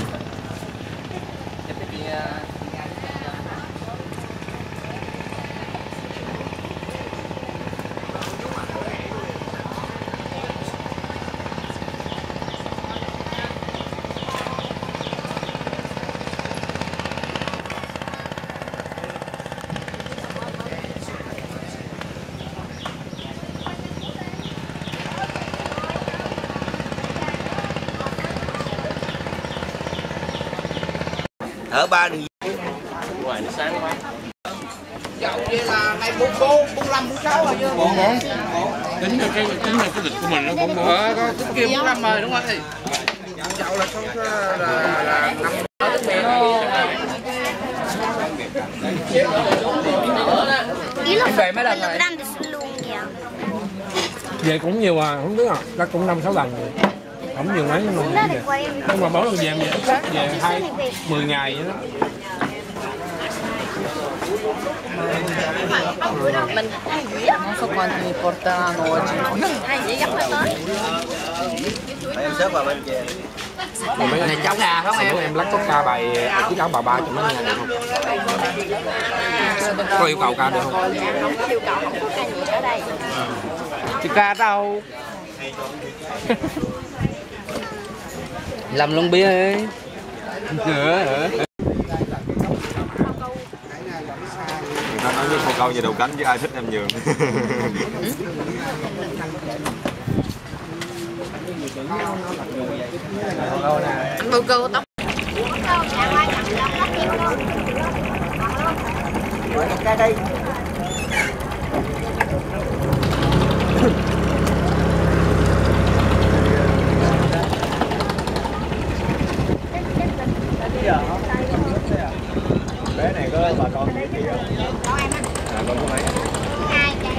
Speaker 1: Ở ba đường
Speaker 6: Ngoài nó sáng quá.
Speaker 8: Dạo kia là ngày 44, 45, 46 rồi chứ.
Speaker 9: 44. Tính là cái lịch của mình nó 44.
Speaker 8: Có tính kia 45 rồi đúng không anh? Dạo là không là 5.
Speaker 6: Về mấy lần rồi?
Speaker 9: Về cũng nhiều à, không biết à, chắc cũng 5-6 lần rồi. Không nhiều mấy nhưng mà về. Nhưng mà mỗi lần về về 10 ngày vậy đó.
Speaker 4: Non so quanti mi porteranno oggi.
Speaker 7: Em xếp vào bên kia.
Speaker 9: Còn mấy
Speaker 6: Này cháu gà không em?
Speaker 9: em lắc có ca bài chiếc áo bà ba cho mấy ngày được không? Có yêu cầu ca được không?
Speaker 5: Không yêu cầu, không có ca nhiệt ở đây.
Speaker 9: Chứ ca đâu?
Speaker 6: Làm luôn bia đi.
Speaker 2: Nó nói với một câu về đầu cánh chứ ai thích em nhường.
Speaker 4: Bầu câu tóc.
Speaker 7: Cái đây.
Speaker 2: Bé này có bà con gì kia không? Con có mấy?
Speaker 5: Hai chị.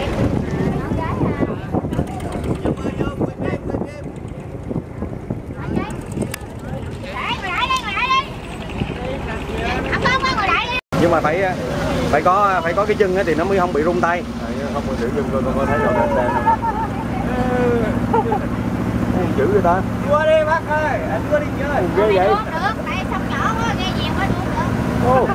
Speaker 2: Nhưng mà phải có cái chân thì nó mới không bị rung tay. Không có giữ chân con có thấy rồi đèn không giữ người ta.
Speaker 7: Qua đi bác ơi, anh qua đi chơi.
Speaker 2: Ghê vậy? Ô,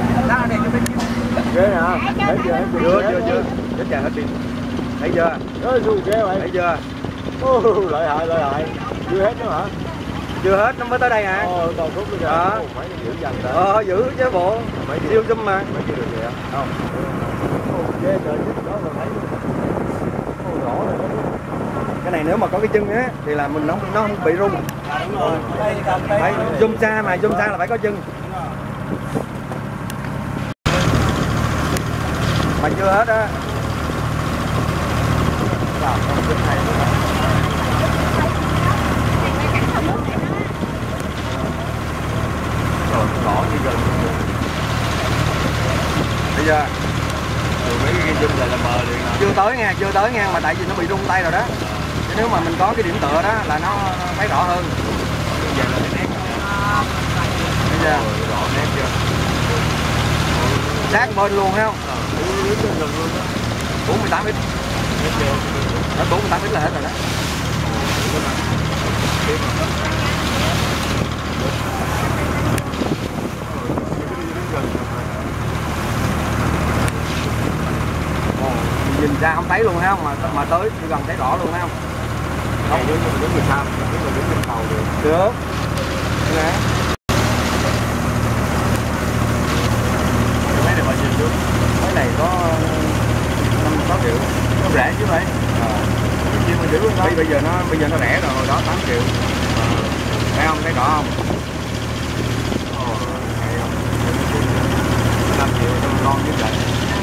Speaker 2: ghê hả? Thấy chưa? Chết chàng hết pin. Thấy chưa? Ghê vậy. Thấy chưa? Lợi hại. Chưa hết nữa hả? Chưa hết, nó mới tới đây hả? Còn phút nữa kìa. Phải giữ dần ta. Giữ chứ bộ. Siêu zoom mà. Mấy chưa được vậy không? Ghê trời, đó rồi thấy. Rõ rồi. Cái này nếu mà có cái chân á thì là mình nó không bị rung. Phải zoom xa mà, zoom xa là phải có chân. Mà chưa hết á. Rõ như gần. Bây giờ mấy cái zoom là mờ liền. Chưa tới nha, mà tại vì nó bị rung tay rồi đó. nếu mà mình có cái điểm tựa đó là nó thấy rõ hơn. Bây giờ rõ nét chưa? Sát bên luôn thấy không? 48 x. Đó 48 x là hết rồi đó. Nhìn ra không thấy luôn thấy không, mà tới gần thấy rõ luôn thấy không? Không, đứng người sao, đứng trên tàu được. Được. Nè. Cái này bao nhiêu trước? Cái này có 5-6 triệu. Nó rẻ chứ vậy? Bây giờ nó rẻ rồi, hồi đó 8 triệu. Thấy không? Thấy rõ không? 5 triệu cho con như vậy.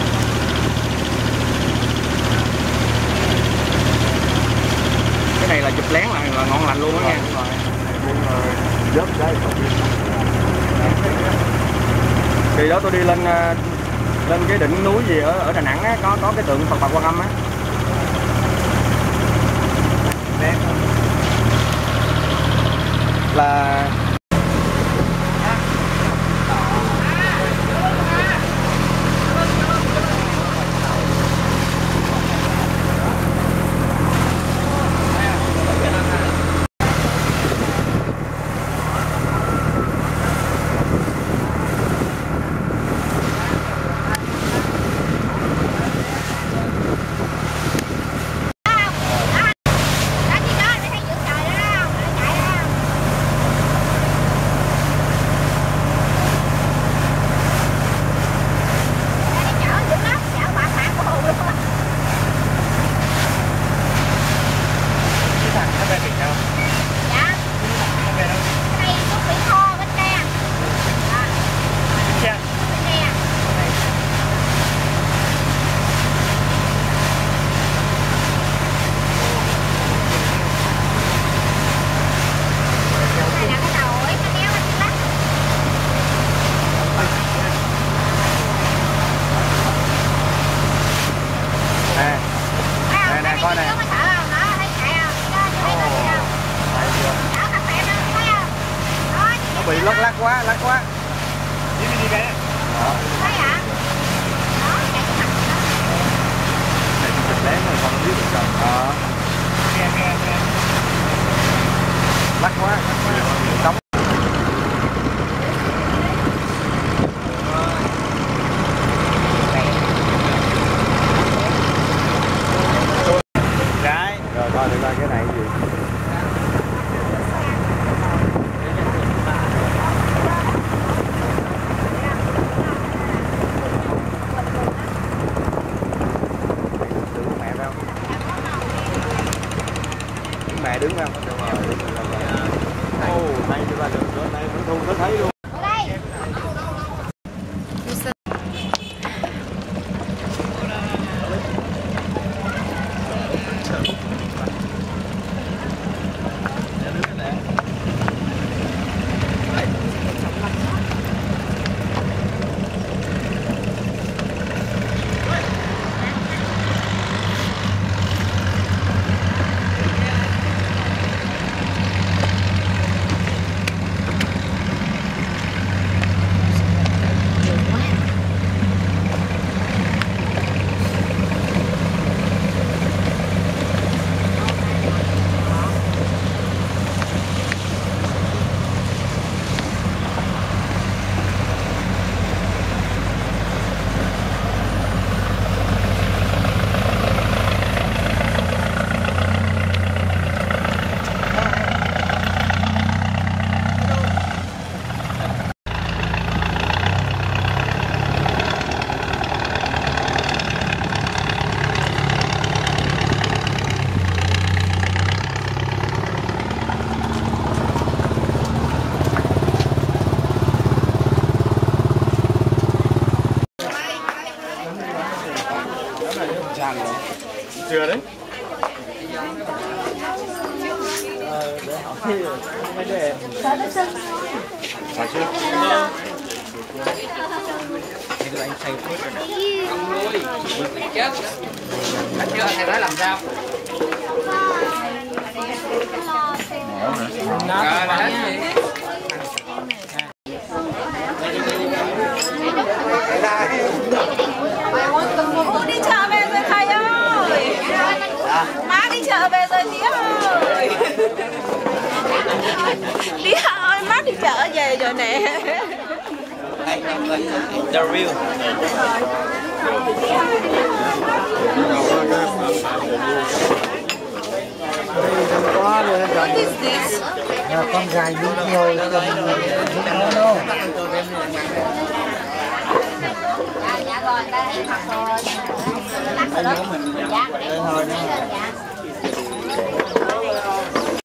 Speaker 2: Cái này là chụp lén là ngon lành luôn đó nha. Dớp cái thì đó tôi đi lên cái đỉnh núi gì ở Đà Nẵng á, có cái tượng Phật Bà Quan Âm á. Là bị lắc quá. Đi cái này. Thấy hả? Đó, chạy cái mặt đó. Này chụp lén rồi con biết được rồi. Nghe. Lắc quá. Đóng. Cái. Rồi coi được coi cái này cái gì. Mẹ đứng không? Ồ, đây chúng ta được nữa, đây vẫn thu nó thấy luôn. Chưa đấy. Để hỏi mấy đứa em. Phải chưa? Thì anh xay phết rồi nè. Không nuôi. Chết. Anh chưa thầy nói làm sao?
Speaker 3: Cô đi chợ về rồi thầy ơi. Má đi chợ về rồi tía ơi. Tía ơi, má đi chợ về rồi nè.
Speaker 2: The real.
Speaker 3: What is this?
Speaker 7: Con gái nước nhiều đâu.
Speaker 5: Dạ rồi, đây. Lắc rồi đó. Dạ, đây thôi.